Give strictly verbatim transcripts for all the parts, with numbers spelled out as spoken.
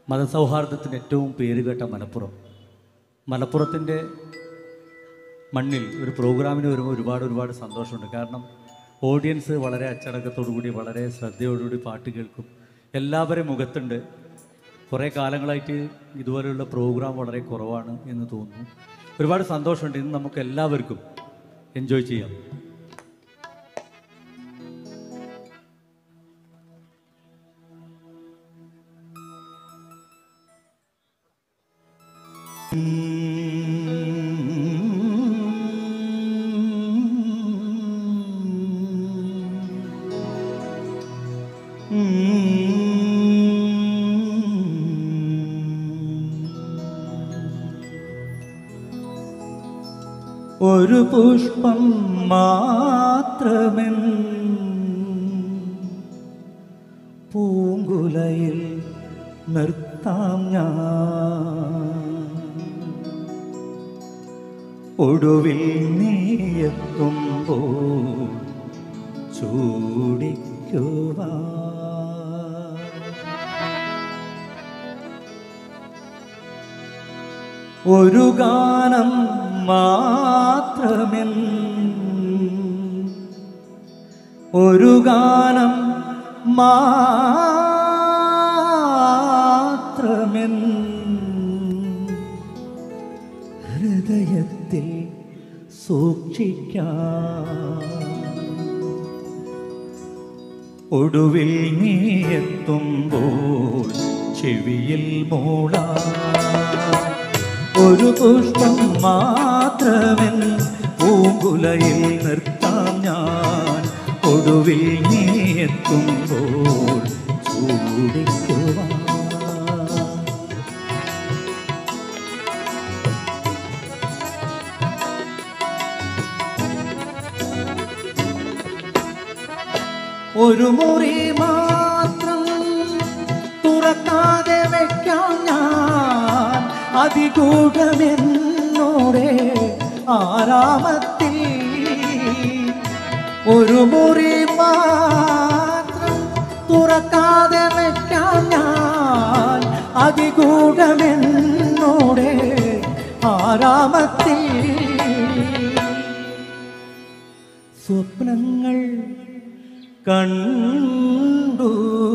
മതസൗഹാർദ്ദത്തിന് ഏറ്റവും പേരുകേട്ട മലപ്പുറം. മലപ്പുറത്തിൻ്റെ മണ്ണിൽ ഒരു പ്രോഗ്രാമിന് വരുമ്പോൾ ഒരുപാട് ഒരുപാട് സന്തോഷമുണ്ട്. കാരണം ഓഡിയൻസ് വളരെ അച്ചടക്കത്തോടുകൂടി വളരെ ശ്രദ്ധയോടുകൂടി പാട്ട് കേൾക്കും. എല്ലാവരും മുഖത്തുണ്ട്. കുറേ കാലങ്ങളായിട്ട് ഇതുപോലെയുള്ള പ്രോഗ്രാം വളരെ കുറവാണ് എന്ന് തോന്നുന്നു. ഒരുപാട് സന്തോഷമുണ്ട്. ഇന്ന് നമുക്ക് എല്ലാവർക്കും എൻജോയ് ചെയ്യാം. ഒരു പുഷ്പം മാത്രമെൻ പൂങ്കുലയിൽ നിർത്താം ഞാൻ, ഒടുവിൽ നീയെത്തുമ്പോൾ ചൂടിക്കുവാൻ. ഒരു ഗാനം മാത്രമെൻ ഒരു ഗാനം മാത്രമെൻ ഹൃദയത്തിൽ സൂക്ഷിക്കാം, ഒടുവിൽ നീ എത്തുമ്പോൾ ചെവിയിൽ മൂളാം. ഒരു പുഷ്പം മാത്രമെൻ പൂങ്കുലയിൽ നിർത്താം ഞാൻ, ഒടുവിൽ നീ എത്തുമ്പോൾ ചൂടിക്കുവാൻ. ഒരു മുറി മാത്രം തുറക്കാതെ വയ്ക്കാം ഞാൻ, അതിഗൂഢമെന്നോടെ ആരാമത്തിൽ. ഒരു മുറി മാത്രം തുറക്കാതെ വയ്ക്കാം ഞാൻ, അതിഗൂഢമെന്നോടെ ആരാമത്തിൽ. സ്വപ്നങ്ങൾ കണ്ടു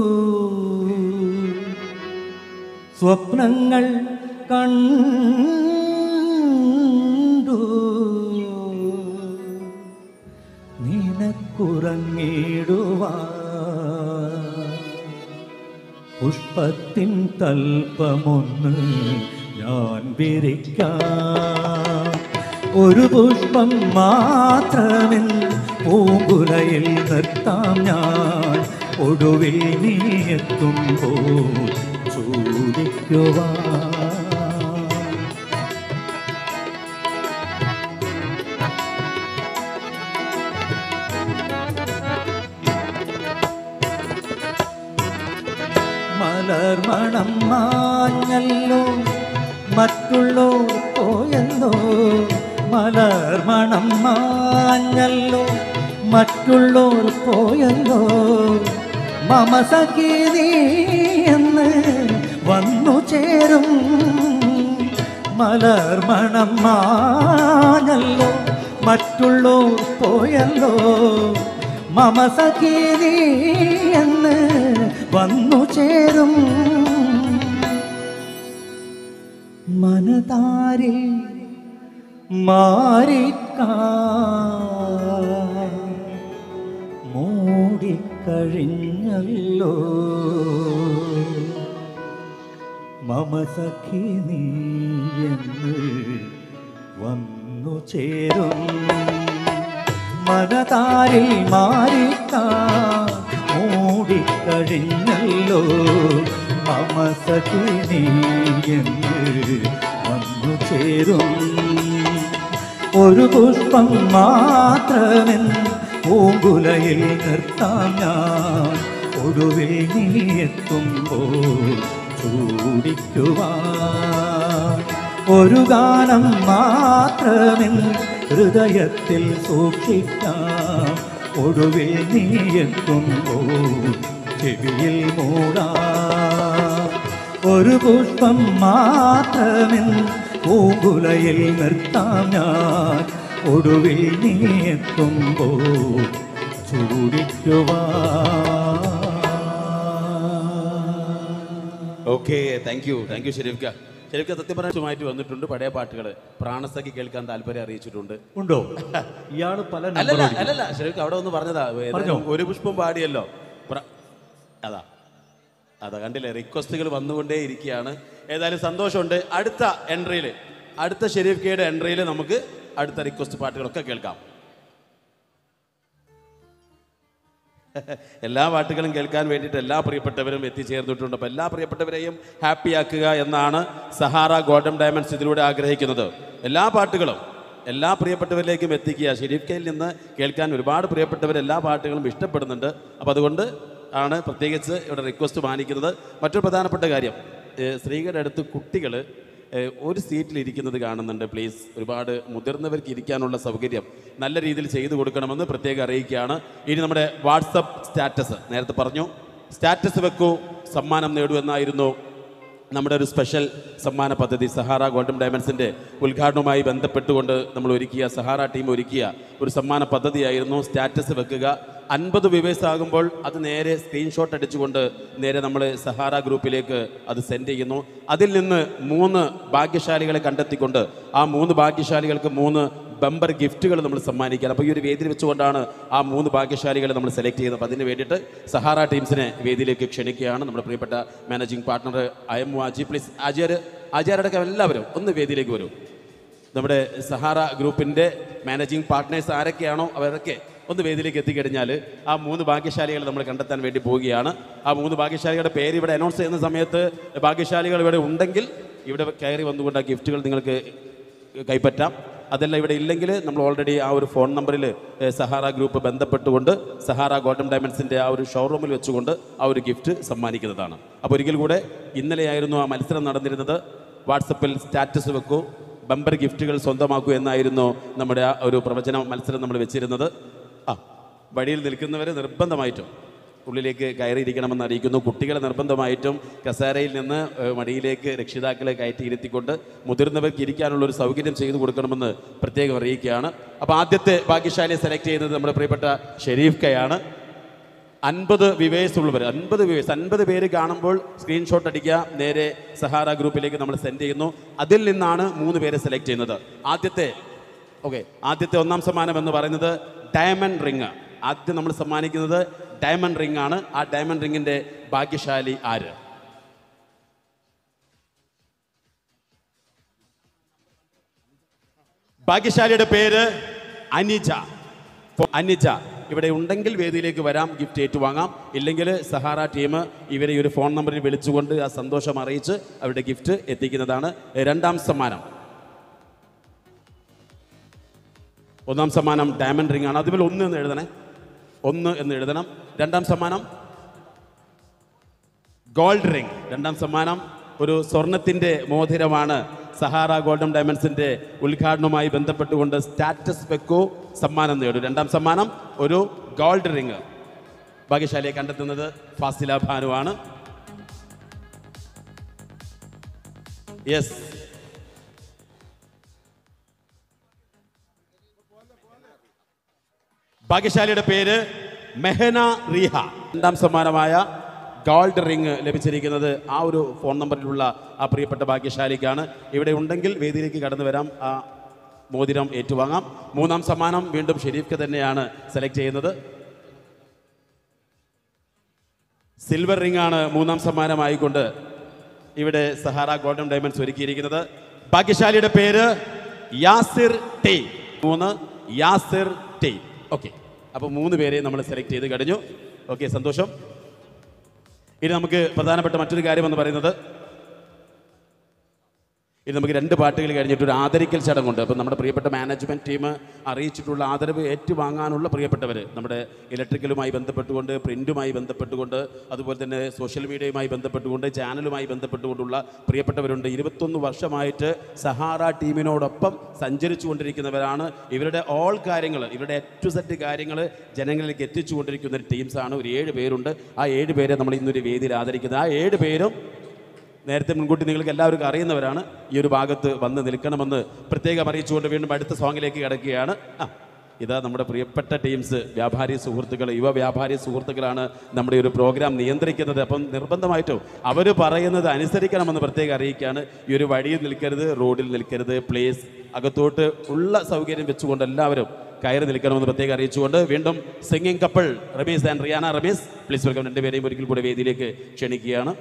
സ്വപ്നങ്ങൾ കണ്ടു നിനക്കുറങ്ങിടുവാൻ, പുഷ്പത്തിൻ തൽപ്പമൊന്ന് ഞാൻ വിരിക്കാം. ഒരു പുഷ്പം മാത്രമെൻ പൂങ്കുലയിൽ നിർത്താം ഞാൻ, ഒടുവിൽ നീ എത്തുമ്പോൾ ചൂടിക്കുവാൻ. മലർമണം മാഞ്ഞല്ലോ മറ്റുള്ളോർ പോയല്ലോ, മലർമണം മാഞ്ഞല്ലോ മറ്റുള്ളോർ പോയല്ലോ, മമ സഖി നീ എന്ന് വന്നു ചേരും. മലർമണം മാഞ്ഞല്ലോ മറ്റുള്ളോർ പോയല്ലോ, മമ സഖി നീ എന്ന് വന്നു ചേരും. മനതാരിൽ മാറിക്കാൻ മൂടിക്കഴിഞ്ഞല്ലോ, മമ സഖി നീ എന്ന് വന്നു ചേരും. മനതാരിൽ മാറിക്കാൻ മൂടിക്കഴിഞ്ഞല്ലോ, മമ സഖി നീ എന്ന് വന്നു ചേരും. ഒരു പുഷ്പം മാത്രമെൻ പൂങ്കുലയിൽ നിർത്താം ഞാൻ, ഒടുവിൽ നീ എത്തുമ്പോൾ ചൂടിക്കുവാൻ. ഒരു ഗാനം മാത്രമെൻ ഹൃദയത്തിൽ സൂക്ഷിക്കാം, ഒടുവിൽ നീ എത്തുമ്പോൾ ചെവിയിൽ മൂടാം. ഒരു പുഷ്പം മാത്രമെൻ പൂങ്കുലയിൽ നിർത്താം ഞാൻ ഒടുവിൽ നീ എത്തുമ്പോൾ ചൂടിക്കുവാൻ. Okay, thank you thank you ഷെരീഫ്ക്ക. ഷെരീഫ്ക്ക സത്യപരമായിട്ട് വന്നിട്ടുണ്ട്. പഴയ പാട്ടുകൾ പ്രാണസഖി കേൾക്കാൻ താല്പര്യം അറിയിച്ചിട്ടുണ്ട്. ഉണ്ടോ? ഇയാൾ പല അല്ലല്ല അല്ലല്ല ഷെരീഫ്ക്ക അവിടെ ഒന്ന് പറഞ്ഞതാ, ഒരു പുഷ്പം പാടിയല്ലോ. അതാ അതാ കണ്ടില്ലേ, റിക്വസ്റ്റുകൾ വന്നുകൊണ്ടേ ഇരിക്കുകയാണ്. ഏതായാലും സന്തോഷമുണ്ട്. അടുത്ത എൻട്രിയിൽ, അടുത്ത ഷെരീഫ്ക്കയുടെ എൻട്രിയിൽ നമുക്ക് അടുത്ത റിക്വസ്റ്റ് പാട്ടുകളൊക്കെ കേൾക്കാം. എല്ലാ പാട്ടുകളും കേൾക്കാൻ വേണ്ടിയിട്ട് എല്ലാ പ്രിയപ്പെട്ടവരും എത്തിച്ചേർന്നിട്ടുണ്ട്. അപ്പോൾ എല്ലാ പ്രിയപ്പെട്ടവരെയും ഹാപ്പി ആക്കുക എന്നാണ് സഹാറ ഗോൾഡൻ ഡയമണ്ട്സ് ഇതിലൂടെ ആഗ്രഹിക്കുന്നത്. എല്ലാ പാട്ടുകളും എല്ലാ പ്രിയപ്പെട്ടവരിലേക്കും എത്തിക്കുക. ഷെരീഫ്ക്കയിൽ നിന്ന് കേൾക്കാൻ ഒരുപാട് പ്രിയപ്പെട്ടവർ എല്ലാ പാട്ടുകളും ഇഷ്ടപ്പെടുന്നുണ്ട്. അപ്പോൾ അതുകൊണ്ട് ആണ് പ്രത്യേകിച്ച് ഇവിടെ റിക്വസ്റ്റ് മാനിക്കുന്നത്. മറ്റൊരു പ്രധാനപ്പെട്ട കാര്യം, സ്ത്രീകളുടെ അടുത്ത് കുട്ടികൾ ഒരു സീറ്റിൽ ഇരിക്കുന്നത് കാണുന്നുണ്ട്. പ്ലീസ്, ഒരുപാട് മുതിർന്നവർക്ക് ഇരിക്കാനുള്ള സൗകര്യം നല്ല രീതിയിൽ ചെയ്തു കൊടുക്കണമെന്ന് പ്രത്യേകം അറിയിക്കുകയാണ്. ഇനി നമ്മുടെ വാട്സപ്പ് സ്റ്റാറ്റസ് നേരത്തെ പറഞ്ഞു, സ്റ്റാറ്റസ് വെക്കൂ സമ്മാനം നേടൂ എന്നായിരുന്നു നമ്മുടെ ഒരു സ്പെഷ്യൽ സമ്മാന പദ്ധതി. സഹാറ ഗോൾഡൻ ഡയമണ്ട്സിൻ്റെ ഉദ്ഘാടനവുമായി ബന്ധപ്പെട്ടുകൊണ്ട് നമ്മൾ ഒരുക്കിയ, സഹാറ ടീം ഒരുക്കിയ ഒരു സമ്മാന പദ്ധതിയായിരുന്നു സ്റ്റാറ്റസ് വെക്കുക. അൻപത് വ്യൂവേഴ്സ് ആകുമ്പോൾ അത് നേരെ സ്ക്രീൻഷോട്ട് അടിച്ചുകൊണ്ട് നേരെ നമ്മൾ സഹാറ ഗ്രൂപ്പിലേക്ക് അത് സെൻഡ് ചെയ്യുന്നു. അതിൽ നിന്ന് മൂന്ന് ഭാഗ്യശാലികളെ കണ്ടെത്തിക്കൊണ്ട് ആ മൂന്ന് ഭാഗ്യശാലികൾക്ക് മൂന്ന് ബമ്പർ ഗിഫ്റ്റുകൾ നമ്മൾ സമ്മാനിക്കാൻ. അപ്പോൾ ഈ ഒരു വേദിയിൽ വെച്ചുകൊണ്ടാണ് ആ മൂന്ന് ഭാഗ്യശാലികളെ നമ്മൾ സെലക്ട് ചെയ്യുന്നത്. അപ്പോൾ അതിന് വേണ്ടിയിട്ട് സഹാറ ടീംസിനെ വേദിയിലേക്ക് ക്ഷണിക്കുകയാണ്. നമ്മുടെ പ്രിയപ്പെട്ട managing partner I M Aji, please ആചാർ ആചാരടക്കം എല്ലാവരും ഒന്ന് വേദിയിലേക്ക് വരും. നമ്മുടെ സഹാറ ഗ്രൂപ്പിൻ്റെ മാനേജിംഗ് പാർട്ട്നേഴ്സ് ആരൊക്കെയാണോ അവരൊക്കെ ഒന്ന് വേദിയിലേക്ക് എത്തിക്കഴിഞ്ഞാൽ ആ മൂന്ന് ഭാഗ്യശാലികളെ നമ്മൾ കണ്ടെത്താൻ വേണ്ടി പോവുകയാണ്. ആ മൂന്ന് ഭാഗ്യശാലികളുടെ പേര് ഇവിടെ അനൗൺസ് ചെയ്യുന്ന സമയത്ത് ഭാഗ്യശാലികൾ ഇവിടെ ഉണ്ടെങ്കിൽ ഇവിടെ കയറി വന്നുകൊണ്ട് ആ ഗിഫ്റ്റുകൾ നിങ്ങൾക്ക് കൈപ്പറ്റാം. അതെല്ലാം ഇവിടെ ഇല്ലെങ്കിൽ നമ്മൾ ഓൾറെഡി ആ ഒരു ഫോൺ നമ്പറിൽ സഹാറ ഗ്രൂപ്പ് ബന്ധപ്പെട്ടുകൊണ്ട് സഹാറ ഗോൾഡൻ ഡയമണ്ട്സിൻ്റെ ആ ഒരു ഷോറൂമിൽ വെച്ചുകൊണ്ട് ആ ഒരു ഗിഫ്റ്റ് സമ്മാനിക്കുന്നതാണ്. അപ്പോൾ ഒരിക്കൽ കൂടെ, ഇന്നലെയായിരുന്നു ആ മത്സരം നടന്നിരുന്നത്. വാട്സപ്പിൽ സ്റ്റാറ്റസ് വെക്കൂ, ബമ്പർ ഗിഫ്റ്റുകൾ സ്വന്തമാക്കൂ എന്നായിരുന്നു നമ്മുടെ ആ ഒരു പ്രവചന മത്സരം നമ്മൾ വെച്ചിരുന്നത്. ആ വഴിയിൽ നിൽക്കുന്നവർ നിർബന്ധമായിട്ടും ഉള്ളിലേക്ക് കയറിയിരിക്കണമെന്ന് അറിയിക്കുന്നു. കുട്ടികളെ നിർബന്ധമായിട്ടും കസേരയിൽ നിന്ന് മടിയിലേക്ക് രക്ഷിതാക്കളെ കയറ്റിയിരുത്തിക്കൊണ്ട് മുതിർന്നവർക്ക് ഇരിക്കാനുള്ള ഒരു സൗകര്യം ചെയ്തു കൊടുക്കണമെന്ന് പ്രത്യേകം അറിയിക്കുകയാണ്. അപ്പോൾ ആദ്യത്തെ ഭാഗ്യശാലിയെ സെലക്ട് ചെയ്യുന്നത് നമ്മുടെ പ്രിയപ്പെട്ട ഷെരീഫ്ക്കയാണ്. അൻപത് വിവേഴ്സ് ഉള്ളവർ, അൻപത് വിവേഴ്സ് അൻപത് പേര് കാണുമ്പോൾ സ്ക്രീൻഷോട്ട് അടിക്കുക, നേരെ സഹാറ ഗ്രൂപ്പിലേക്ക് നമ്മൾ സെൻഡ് ചെയ്യുന്നു. അതിൽ നിന്നാണ് മൂന്ന് പേരെ സെലക്ട് ചെയ്യുന്നത്. ആദ്യത്തെ ഓക്കെ ആദ്യത്തെ ഒന്നാം സമ്മാനം എന്ന് പറയുന്നത് ഡയമണ്ട് റിങ്. ആദ്യം നമ്മൾ സമ്മാനിക്കുന്നത് ഡയമണ്ട് റിംഗ് ആണ്. ആ ഡയമണ്ട് റിങ്ങിന്റെ ഭാഗ്യശാലി ആര്? ഭാഗ്യശാലിയുടെ പേര് അനിജ. അനിജ ഇവിടെ ഉണ്ടെങ്കിൽ വേദിയിലേക്ക് വരാം, ഗിഫ്റ്റ് ഏറ്റുവാങ്ങാം. ഇല്ലെങ്കിൽ സഹാറ ടീം ഇവരെ ഒരു ഫോൺ നമ്പറിൽ വിളിച്ചുകൊണ്ട് ആ സന്തോഷം അറിയിച്ച് അവരുടെ ഗിഫ്റ്റ് എത്തിക്കുന്നതാണ്. രണ്ടാം സമ്മാനം, ഒന്നാം സമ്മാനം ഡയമണ്ട് റിംഗ് ആണ്. അതുപോലെ ഒന്ന് എന്ന് എഴുതണേ, ഒന്ന് എന്ന് എഴുതണം. രണ്ടാം സമ്മാനം ഗോൾഡ് റിംഗ്. രണ്ടാം സമ്മാനം ഒരു സ്വർണത്തിൻ്റെ മോതിരമാണ്. സഹാറ ഗോൾഡൻ ഡയമണ്ട്സിൻ്റെ ഉദ്ഘാടനവുമായി ബന്ധപ്പെട്ടുകൊണ്ട് സ്റ്റാറ്റസ് വെക്കൂ, സമ്മാനം നേടും. രണ്ടാം സമ്മാനം ഒരു ഗോൾഡ് റിംഗ്. ഭാഗ്യശാലിയെ കണ്ടെത്തുന്നത് ഫാസില ഭാനുവാണ്. യെസ്, ഭാഗ്യശാലിയുടെ പേര് മെഹന റീഹ. രണ്ടാം സമ്മാനമായ ഗോൾഡ് റിംഗ് ലഭിച്ചിരിക്കുന്നത് ആ ഒരു ഫോൺ നമ്പറിലുള്ള ആ പ്രിയപ്പെട്ട ഭാഗ്യശാലിക്കാണ്. ഇവിടെ ഉണ്ടെങ്കിൽ വേദിയിലേക്ക് കടന്നു വരാം, ആ മോതിരം ഏറ്റുവാങ്ങാം. മൂന്നാം സമ്മാനം വീണ്ടും ഷെരീഫ്ക്ക് തന്നെയാണ് സെലക്ട് ചെയ്യുന്നത്. സിൽവർ റിംഗ് ആണ് മൂന്നാം സമ്മാനമായിക്കൊണ്ട് ഇവിടെ സഹാറ ഗോൾഡൻ ഡയമണ്ട്സ് ഒരുക്കിയിരിക്കുന്നത്. ഭാഗ്യശാലിയുടെ പേര് യാസിർ ടി. മൂന്ന് യാസിർ ടി. ഓക്കെ, അപ്പോൾ മൂന്ന് പേരെ നമ്മൾ സെലക്ട് ചെയ്ത് കഴിഞ്ഞു. ഓക്കെ, സന്തോഷം. ഇനി നമുക്ക് പ്രധാനപ്പെട്ട മറ്റൊരു കാര്യം എന്ന് പറയുന്നത്, ഇനി നമുക്ക് രണ്ട് പാട്ടുകൾ കഴിഞ്ഞിട്ട് ഒരു ആദരിക്കൽ ചടങ്ങുണ്ട്. അപ്പം നമ്മുടെ പ്രിയപ്പെട്ട മാനേജ്മെൻറ്റ് ടീം അറിയിച്ചിട്ടുള്ള ആദരവ് ഏറ്റുവാങ്ങാനുള്ള പ്രിയപ്പെട്ടവർ, നമ്മുടെ ഇലക്ട്രിക്കലുമായി ബന്ധപ്പെട്ടുകൊണ്ട്, പ്രിൻറ്റുമായി ബന്ധപ്പെട്ടുകൊണ്ട്, അതുപോലെ തന്നെ സോഷ്യൽ മീഡിയയുമായി ബന്ധപ്പെട്ടുകൊണ്ട്, ചാനലുമായി ബന്ധപ്പെട്ടുകൊണ്ടുള്ള പ്രിയപ്പെട്ടവരുണ്ട്. ഇരുപത്തൊന്ന് വർഷമായിട്ട് സഹാറ ടീമിനോടൊപ്പം സഞ്ചരിച്ചു കൊണ്ടിരിക്കുന്നവരാണ്. ഇവരുടെ ഓൾ കാര്യങ്ങൾ, ഇവരുടെ എ ടു സെറ്റ് കാര്യങ്ങൾ ജനങ്ങളിലേക്ക് എത്തിച്ചു കൊണ്ടിരിക്കുന്ന ഒരു ടീംസാണ്. ഒരു ഏഴ് പേരുണ്ട്. ആ ഏഴ് പേരെ നമ്മൾ ഇന്നൊരു വേദിയിൽ ആദരിക്കുന്നത്. ആ ഏഴ് പേരും നേരത്തെ മുൻകൂട്ടി നിങ്ങൾക്ക് എല്ലാവർക്കും അറിയുന്നവരാണ്. ഈ ഒരു ഭാഗത്ത് വന്ന് നിൽക്കണമെന്ന് പ്രത്യേകം അറിയിച്ചുകൊണ്ട് വീണ്ടും അടുത്ത സോങ്ങിലേക്ക് കിടക്കുകയാണ്. ആ ഇതാ നമ്മുടെ പ്രിയപ്പെട്ട ടീംസ്, വ്യാപാരി സുഹൃത്തുക്കൾ, യുവ വ്യാപാരി സുഹൃത്തുക്കളാണ് നമ്മുടെ ഒരു പ്രോഗ്രാം നിയന്ത്രിക്കുന്നത്. അപ്പം നിർബന്ധമായിട്ടും അവർ പറയുന്നത് അനുസരിക്കണമെന്ന് പ്രത്യേകം അറിയിക്കുകയാണ്. ഈ ഒരു വഴിയിൽ നിൽക്കരുത്, റോഡിൽ നിൽക്കരുത്, പ്ലേസ് അകത്തോട്ട് ഉള്ള സൗകര്യം വെച്ചുകൊണ്ട് എല്ലാവരും കയറി നിൽക്കണമെന്ന് പ്രത്യേകം അറിയിച്ചുകൊണ്ട് വീണ്ടും singing couple Ramees and Riyana Ramees, please welcome. രണ്ടുപേരെയും ഒരിക്കൽ കൂടെ വേദിയിലേക്ക് ക്ഷണിക്കുകയാണ്.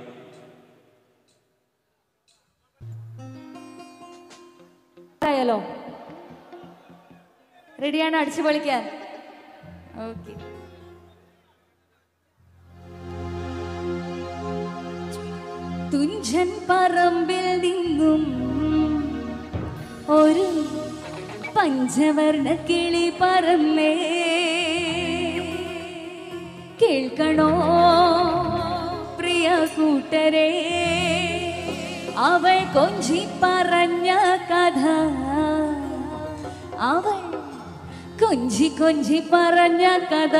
ായാലോ റെഡിയാണ് അടിച്ചു പൊളിക്കാൻ? ഓക്കെ. തുഞ്ചൻ പറമ്പിൽ നിന്നും ഒരു പഞ്ചവർണ്ണ കിളി പറന്നേ, കേൾക്കണോ പ്രിയ കൂട്ടരെ അവൾ കൊഞ്ചി പറഞ്ഞ കഥ, അവൾ കൊഞ്ചി കൊഞ്ചി പറഞ്ഞ കഥ.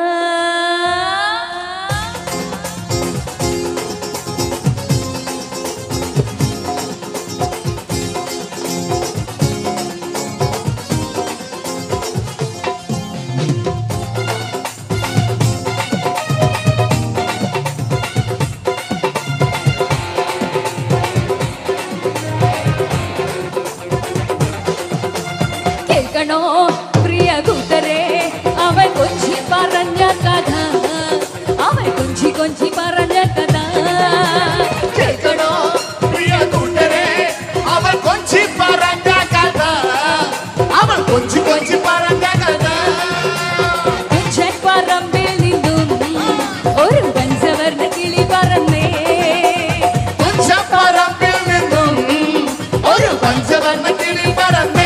പ്രിയ കൂട്ടരെ അവൾ കൊഞ്ചി പറഞ്ഞ കഥ, അവൾ കൊഞ്ചി കൊഞ്ചി പറഞ്ഞ കഥ. കേൾക്കണോ പ്രിയ കൂട്ടരെ അവൾ കൊഞ്ചി പറഞ്ഞ കഥ, അവൾ കൊഞ്ചി കൊഞ്ചി പറഞ്ഞ കഥ. തുഞ്ചൻ പറമ്പിൽ നിന്നും ഒരു പഞ്ചവർണ്ണ കിളി പറന്നേ, തുഞ്ചൻ പറമ്പിൽ നിന്നും ഒരു പഞ്ചവർണ്ണ കിളി പറന്നേ.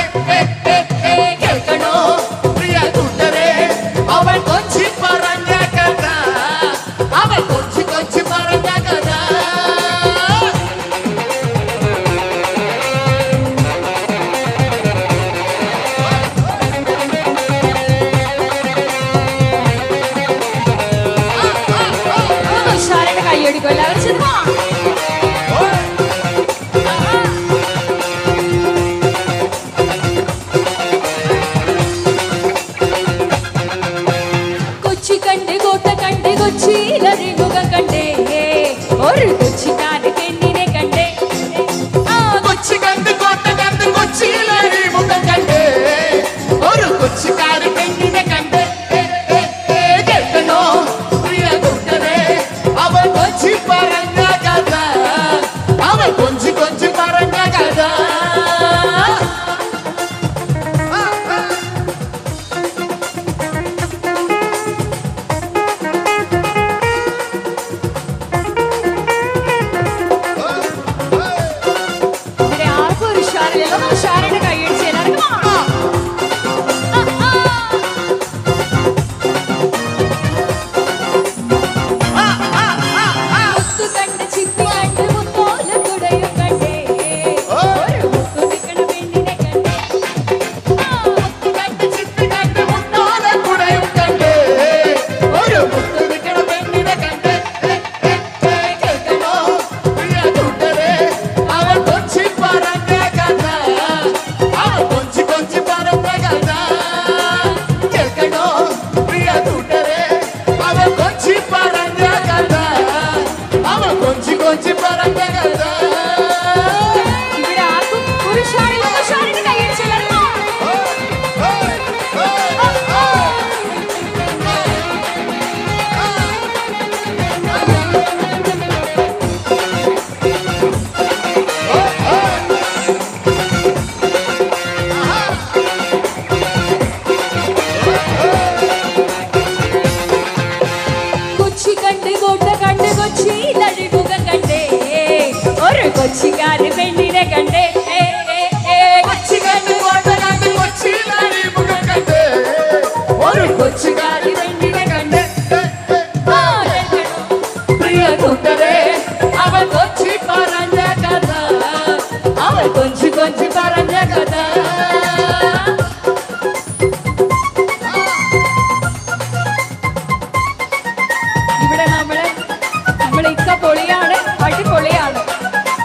അവൾ കൊഞ്ചി പറഞ്ഞ കഥ, അവൾ കൊഞ്ചി കൊഞ്ചി പറഞ്ഞ കഥ. ഉഷാറായിട്ട് കൈയടിക്കും എല്ലാവരും. ചെറുപ്പാ കൊച്ചിയിലറിമുഖം കണ്ടേ, ഒരു കൊച്ചിക്കാരൻ പെണ്ണിനെ കണ്ടേ. കൊച്ചി കണ്ട് കോട്ട കണ്ട് കൊച്ചിയിലറിമുഖം കണ്ടേ, ഒരു കൊച്ചിക്കാരൻ പെണ്ണിനെ കണ്ടേ. കേൾക്കണോ പ്രിയ കൂട്ടരെ അവൾ കൊഞ്ചി പറഞ്ഞ കഥ, അവൾ കൊഞ്ചി കൊഞ്ചി പറഞ്ഞ കഥ. ഉഷാറായിട്ട് കൈയടിച്ച് എല്ലാവർക്കും മുത്തു കണ്ട് ചിപ്പി കണ്ട് മുത്തോല കുടയും കണ്ടേ, ഒരു മുത്തു നിൽക്കണ പെണ്ണിനെ കണ്ടേ. മുത്തു കണ്ട് ചിപ്പി കണ്ട് മുത്തോല കുടയും കണ്ടേ, ഒരു മുത്തു നിൽക്കണ പെണ്ണിനെ കണ്ടേ. കേൾക്കണോ പ്രിയ കൂട്ടരെ അവൾ കൊഞ്ചി പറഞ്ഞ കഥ, അവൾ കൊഞ്ചി കൊഞ്ചി പറഞ്ഞ കഥ. കേൾക്കണോ പ്രിയ കൂട്ടരെ അവൾ കൊഞ്ചി പറഞ്ഞ കഥ, അവൾ കൊഞ്ചി കൊഞ്ചി പറഞ്ഞ കഥ. ഇവിടെ ആർക്കും പുരുഷാരില്ല, ഉഷാറായിട്ട് കൈയടിച്ച് എല്ലാവർക്കും. കൊച്ചി കണ്ട് കോട്ട കണ്ട് കൊച്ചിയിലഴിമുഖം കണ്ടേ, ഒരു കൊച്ചിക്കാരൻ പെണ്ണിനെ കണ്ടേ. കൊച്ചി കണ്ട് കോട്ട കണ്ട് കൊച്ചിയിലഴിമുഖം കണ്ടേ, ഒരു കൊച്ചിക്കാരി പെണ്ണിനെ കണ്ടേ. പ്രിയ കൂട്ടരെ അവൾ കൊച്ചി പറഞ്ഞ കഥ, അവൾ കൊഞ്ചി കൊഞ്ചി പറഞ്ഞ കഥ. ഇവിടെ നമ്മള് നമ്മളെ ഇക്ക പൊളിയാണ്, അടിപൊളിയാണ്.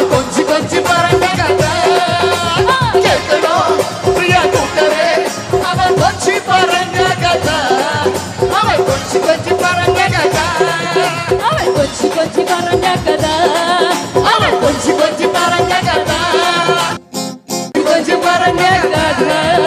അവൾ കൊഞ്ചി കൊഞ്ചി പറഞ്ഞ കഥ കേൾക്കണോ പ്രിയ കൂട്ടരെ അവൾ കൊഞ്ചി പറഞ്ഞ കഥ അവൾ കൊഞ്ചി കൊഞ്ചി പറഞ്ഞ കഥ അവൾ കൊച്ചി കൊച്ചി പറഞ്ഞ കഥ അവൾ കൊഞ്ചി കൊഞ്ചി പറഞ്ഞ കഥ കൊഞ്ചി പറഞ്ഞ കഥ.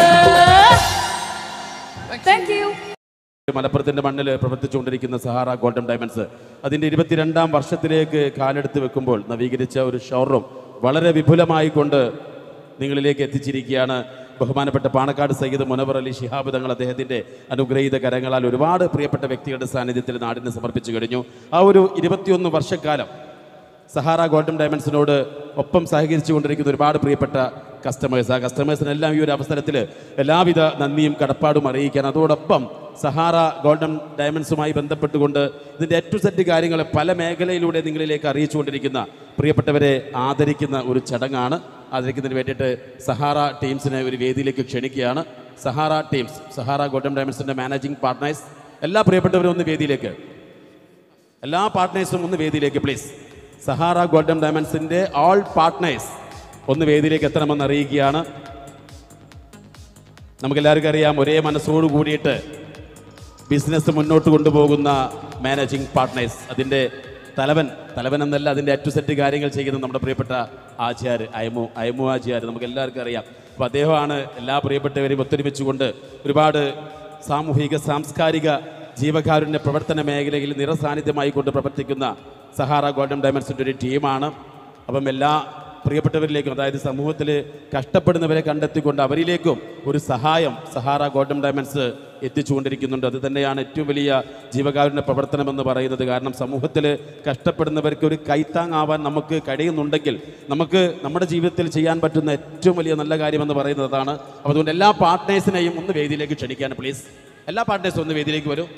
Thank you. മലപ്പുറത്തിന്റെ മണ്ണിൽ പ്രവർത്തിച്ചുകൊണ്ടിരിക്കുന്ന സഹാറ ഗോൾഡൻ ഡയമണ്ട്സ് അതിന്റെ ഇരുപത്തിരണ്ടാം വർഷത്തിലേക്ക് കാലെടുത്ത് വെക്കുമ്പോൾ നവീകരിച്ച ഒരു ഷോറൂം വളരെ വിപുലമായി കൊണ്ട് നിങ്ങളിലേക്ക് എത്തിച്ചിരിക്കുകയാണ്. ബഹുമാനപ്പെട്ട പാണക്കാട് സയ്യിദ് മുനവർ അലി ശിഹാബ് തങ്ങൾ അദ്ദേഹത്തിൻ്റെ അനുഗ്രഹീത കരങ്ങളാൽ ഒരുപാട് പ്രിയപ്പെട്ട വ്യക്തികളുടെ സാന്നിധ്യത്തിൽ നാടിന് സമർപ്പിച്ചു കഴിഞ്ഞു. ആ ഒരു ഇരുപത്തിയൊന്ന് വർഷക്കാലം സഹാറ ഗോൾഡൻ ഡയമണ്ട്സിനോട് ഒപ്പം സഹകരിച്ചു കൊണ്ടിരിക്കുന്ന ഒരുപാട് പ്രിയപ്പെട്ട കസ്റ്റമേഴ്സ്, ആ കസ്റ്റമേഴ്സിനെല്ലാം ഈ ഒരു അവസരത്തിൽ എല്ലാവിധ നന്ദിയും കടപ്പാടും അറിയിക്കാൻ, അതോടൊപ്പം സഹാറ ഗോൾഡൻ ഡയമണ്ട്സുമായി ബന്ധപ്പെട്ടുകൊണ്ട് ഇതിൻ്റെ ഏറ്റവും സെറ്റ് കാര്യങ്ങൾ പല മേഖലയിലൂടെ നിങ്ങളിലേക്ക് അറിയിച്ചുകൊണ്ടിരിക്കുന്ന പ്രിയപ്പെട്ടവരെ ആദരിക്കുന്ന ഒരു ചടങ്ങാണ്. ആദരിക്കുന്നതിന് വേണ്ടിയിട്ട് സഹാറ ടീംസിനെ ഒരു വേദിയിലേക്ക് ക്ഷണിക്കുകയാണ്. സഹാറ ടീംസ്, സഹാറ ഗോൾഡൻ ഡയമണ്ട്സിൻ്റെ മാനേജിംഗ് പാർട്ട്നേഴ്സ്, എല്ലാ പ്രിയപ്പെട്ടവരും ഒന്ന് വേദിയിലേക്ക്, എല്ലാ പാർട്ട്നേഴ്സും ഒന്ന് വേദിയിലേക്ക് പ്ലീസ്. സഹാറ ഗോൾഡൻ ഡയമണ്ട്സിൻ്റെ ഓൾ പാർട്ട്നേഴ്സ് ഒന്ന് വേദിയിലേക്ക് എത്തണമെന്ന് അറിയിക്കുകയാണ്. നമുക്കെല്ലാവർക്കും അറിയാം, ഒരേ മനസ്സോട് കൂടിയിട്ട് ബിസിനസ് മുന്നോട്ട് കൊണ്ടുപോകുന്ന മാനേജിംഗ് പാർട്ട്നേഴ്സ്, അതിൻ്റെ തലവൻ തലവൻ എന്നല്ല അതിൻ്റെ ഏറ്റവും സെറ്റ് കാര്യങ്ങൾ ചെയ്യുന്ന നമ്മുടെ പ്രിയപ്പെട്ട ആചാർ അയമു അയമു ആചാർ നമുക്ക് എല്ലാവർക്കും അറിയാം. അപ്പോൾ അദ്ദേഹമാണ് എല്ലാ പ്രിയപ്പെട്ടവരെയും ഒത്തൊരുമിച്ചുകൊണ്ട് ഒരുപാട് സാമൂഹിക സാംസ്കാരിക ജീവകാരുണ്യ പ്രവർത്തന മേഖലയിൽ നിറസാന്നിധ്യമായി കൊണ്ട് പ്രവർത്തിക്കുന്ന സഹാറ ഗോൾഡൻ ഡയമണ്ട്സിൻ്റെ ഒരു ടീമാണ്. അപ്പം എല്ലാ പ്രിയപ്പെട്ടവരിലേക്കും, അതായത് സമൂഹത്തിൽ കഷ്ടപ്പെടുന്നവരെ കണ്ടെത്തിക്കൊണ്ട് അവരിലേക്കും ഒരു സഹായം സഹാറ ഗോൾഡൻ ഡയമണ്ട്സ് എത്തിച്ചുകൊണ്ടിരിക്കുന്നുണ്ട്. അത് തന്നെയാണ് ഏറ്റവും വലിയ ജീവകാരുണ്യ പ്രവർത്തനമെന്ന് പറയുന്നത്. കാരണം സമൂഹത്തിൽ കഷ്ടപ്പെടുന്നവർക്ക് ഒരു കൈത്താങ്ങാവാൻ നമുക്ക് കഴിയുന്നുണ്ടെങ്കിൽ നമുക്ക് നമ്മുടെ ജീവിതത്തിൽ ചെയ്യാൻ പറ്റുന്ന ഏറ്റവും വലിയ നല്ല കാര്യമെന്ന് പറയുന്നത് അതാണ്. അപ്പോൾ അതുകൊണ്ട് എല്ലാ പാർട്ട്നേഴ്സിനെയും ഒന്ന് വേദിയിലേക്ക് ക്ഷണിക്കാൻ പ്ലീസ്. എല്ലാ പാർട്ട്നേഴ്സും ഒന്ന് വേദിയിലേക്ക് വരും.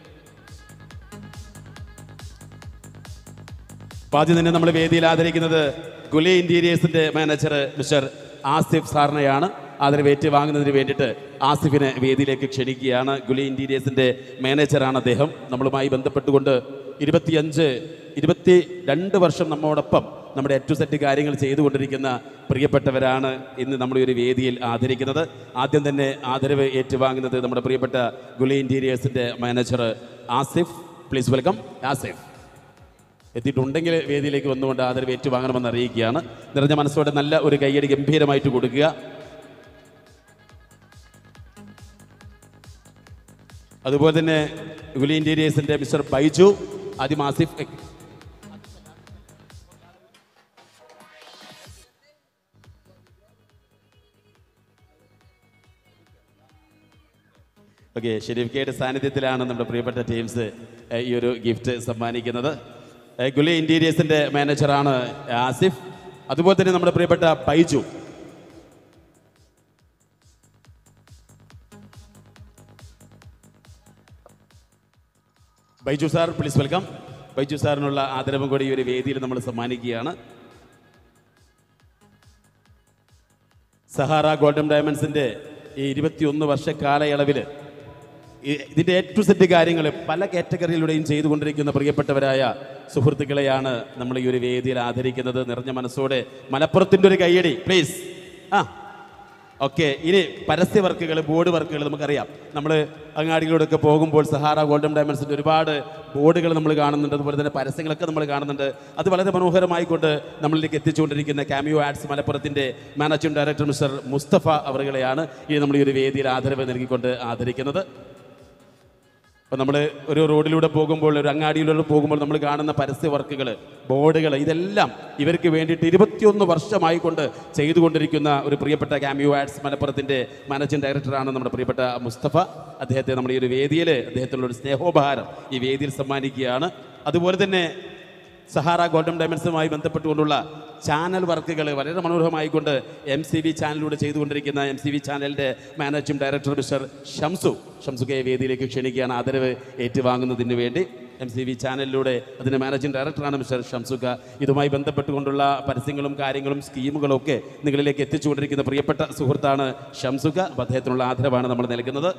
അപ്പോൾ ആദ്യം തന്നെ നമ്മൾ വേദിയിൽ ആദരിക്കുന്നത് ഗുലി ഇൻറ്റീരിയേഴ്സിൻ്റെ മാനേജർ മിസ്റ്റർ ആസിഫ് സാറിനെയാണ്. ആദരവേറ്റ് വാങ്ങുന്നതിന് വേണ്ടിയിട്ട് ആസിഫിനെ വേദിയിലേക്ക് ക്ഷണിക്കുകയാണ്. ഗുലി ഇൻറ്റീരിയേഴ്സിൻ്റെ മാനേജറാണ് അദ്ദേഹം. നമ്മളുമായി ബന്ധപ്പെട്ടുകൊണ്ട് ഇരുപത്തിയഞ്ച് ഇരുപത്തി രണ്ട് വർഷം നമ്മോടൊപ്പം നമ്മുടെ ഏറ്റവും സെറ്റ് കാര്യങ്ങൾ ചെയ്തുകൊണ്ടിരിക്കുന്ന പ്രിയപ്പെട്ടവരാണ് ഇന്ന് നമ്മൾ ഈ ഒരു വേദിയിൽ ആദരിക്കുന്നത്. ആദ്യം തന്നെ ആദരവ് ഏറ്റുവാങ്ങുന്നത് നമ്മുടെ പ്രിയപ്പെട്ട ഗുലി ഇൻറ്റീരിയേഴ്സിൻ്റെ manager Asif. Please welcome Asif. എത്തിയിട്ടുണ്ടെങ്കിൽ വേദിയിലേക്ക് വന്നുകൊണ്ട് ആദരവ് ഏറ്റുവാങ്ങണമെന്ന് അറിയിക്കുകയാണ്. നിറഞ്ഞ മനസ്സോടെ നല്ല ഒരു കയ്യടി ഗംഭീരമായിട്ട് കൊടുക്കുക. അതുപോലെ തന്നെ ഗുലി ഇൻറ്റീരിയേഴ്സിൻ്റെ മിസ്റ്റർ ബൈജു. ആദ്യം ആസിഫ്. ഓക്കെ, ഷെരീഫ് കെയുടെ സാന്നിധ്യത്തിലാണ് നമ്മുടെ പ്രിയപ്പെട്ട ടീംസ് ഈ ഒരു ഗിഫ്റ്റ് സമ്മാനിക്കുന്നത്. ഗുലി ഇൻറ്റീരിയേഴ്സിൻ്റെ മാനേജറാണ് ആസിഫ്. അതുപോലെ തന്നെ നമ്മുടെ പ്രിയപ്പെട്ട Baiju. Baiju sir please welcome. Baiju സാറിനുള്ള ആദരവും കൂടി ഈ ഒരു വേദിയിൽ നമ്മൾ സമ്മാനിക്കുകയാണ്. സഹാറ ഗോൾഡൻ ഡയമണ്ട്സിൻ്റെ ഈ ഇരുപത്തിയൊന്ന് വർഷ കാലയളവിൽ ഇതിൻ്റെ ഏറ്റവും സെറ്റ് കാര്യങ്ങൾ പല കാറ്റഗറിയിലൂടെയും ചെയ്തുകൊണ്ടിരിക്കുന്ന പ്രിയപ്പെട്ടവരായ സുഹൃത്തുക്കളെയാണ് നമ്മൾ ഈ ഒരു വേദിയിൽ ആദരിക്കുന്നത്. നിറഞ്ഞ മനസ്സോടെ മലപ്പുറത്തിൻ്റെ ഒരു കയ്യടി പ്ലീസ്. ആ ഓക്കെ, ഇനി പരസ്യ വർക്കുകൾ, ബോർഡ് വർക്കുകൾ നമുക്കറിയാം. നമ്മൾ അങ്ങാടികളിലൂടെയൊക്കെ പോകുമ്പോൾ സഹാറ ഗോൾഡൻ ഡയമണ്ട്സിൻ്റെ ഒരുപാട് ബോർഡുകൾ നമ്മൾ കാണുന്നുണ്ട്. അതുപോലെ തന്നെ പരസ്യങ്ങളൊക്കെ നമ്മൾ കാണുന്നുണ്ട്. അത് വളരെ മനോഹരമായിക്കൊണ്ട് നമ്മളിലേക്ക് എത്തിച്ചുകൊണ്ടിരിക്കുന്ന കാമിയോ ആഡ്സ് മലപ്പുറത്തിൻ്റെ മാനേജിംഗ് ഡയറക്ടർ മിസ്റ്റർ മുസ്തഫ അവരുകളെയാണ് ഈ നമ്മൾ ഈ ഒരു വേദിയിൽ ആദരവ് നൽകിക്കൊണ്ട് ആദരിക്കുന്നത്. അപ്പോൾ നമ്മൾ ഒരു റോഡിലൂടെ പോകുമ്പോൾ, ഒരു അങ്ങാടിയിലൂടെ പോകുമ്പോൾ നമ്മൾ കാണുന്ന പരസ്യ വർക്കുകൾ, ബോർഡുകൾ, ഇതെല്ലാം ഇവർക്ക് വേണ്ടിയിട്ട് ഇരുപത്തിയൊന്ന് വർഷമായി കൊണ്ട് ചെയ്തുകൊണ്ടിരിക്കുന്ന ഒരു പ്രിയപ്പെട്ട കാമിയോ ആഡ്സ് മലപ്പുറത്തിൻ്റെ മാനേജിംഗ് ഡയറക്ടറാണ് നമ്മുടെ പ്രിയപ്പെട്ട മുസ്തഫ. അദ്ദേഹത്തെ നമ്മൾ ഈ ഒരു വേദിയിൽ അദ്ദേഹത്തിനുള്ള ഒരു സ്നേഹോപഹാരം ഈ വേദിയിൽ സമ്മാനിക്കുകയാണ്. അതുപോലെ തന്നെ സഹാറ ഗോൾഡൻ ഡയമണ്ട്സുമായി ബന്ധപ്പെട്ടുകൊണ്ടുള്ള ചാനൽ വർക്കുകൾ വളരെ മനോഹരമായിക്കൊണ്ട് എം സി വി ചാനലിലൂടെ ചെയ്തുകൊണ്ടിരിക്കുന്ന എം സി വി ചാനലിൻ്റെ മാനേജിംഗ് ഡയറക്ടർ മിസ്റ്റർ ഷംസു ഷംസുഖയെ വേദിയിലേക്ക് ക്ഷണിക്കുകയാണ് ആദരവ് ഏറ്റുവാങ്ങുന്നതിന് വേണ്ടി. എം സി വി ചാനലിലൂടെ അതിൻ്റെ മാനേജിംഗ് ഡയറക്ടറാണ് മിസ്റ്റർ ഷംസുഖ. ഇതുമായി ബന്ധപ്പെട്ടുകൊണ്ടുള്ള പരസ്യങ്ങളും കാര്യങ്ങളും സ്കീമുകളും ഒക്കെ നിങ്ങളിലേക്ക് എത്തിച്ചുകൊണ്ടിരിക്കുന്ന പ്രിയപ്പെട്ട സുഹൃത്താണ് ഷംസുഖ. അപ്പോൾ അദ്ദേഹത്തിനുള്ള ആദരവാണ് നമ്മൾ നൽകുന്നത്.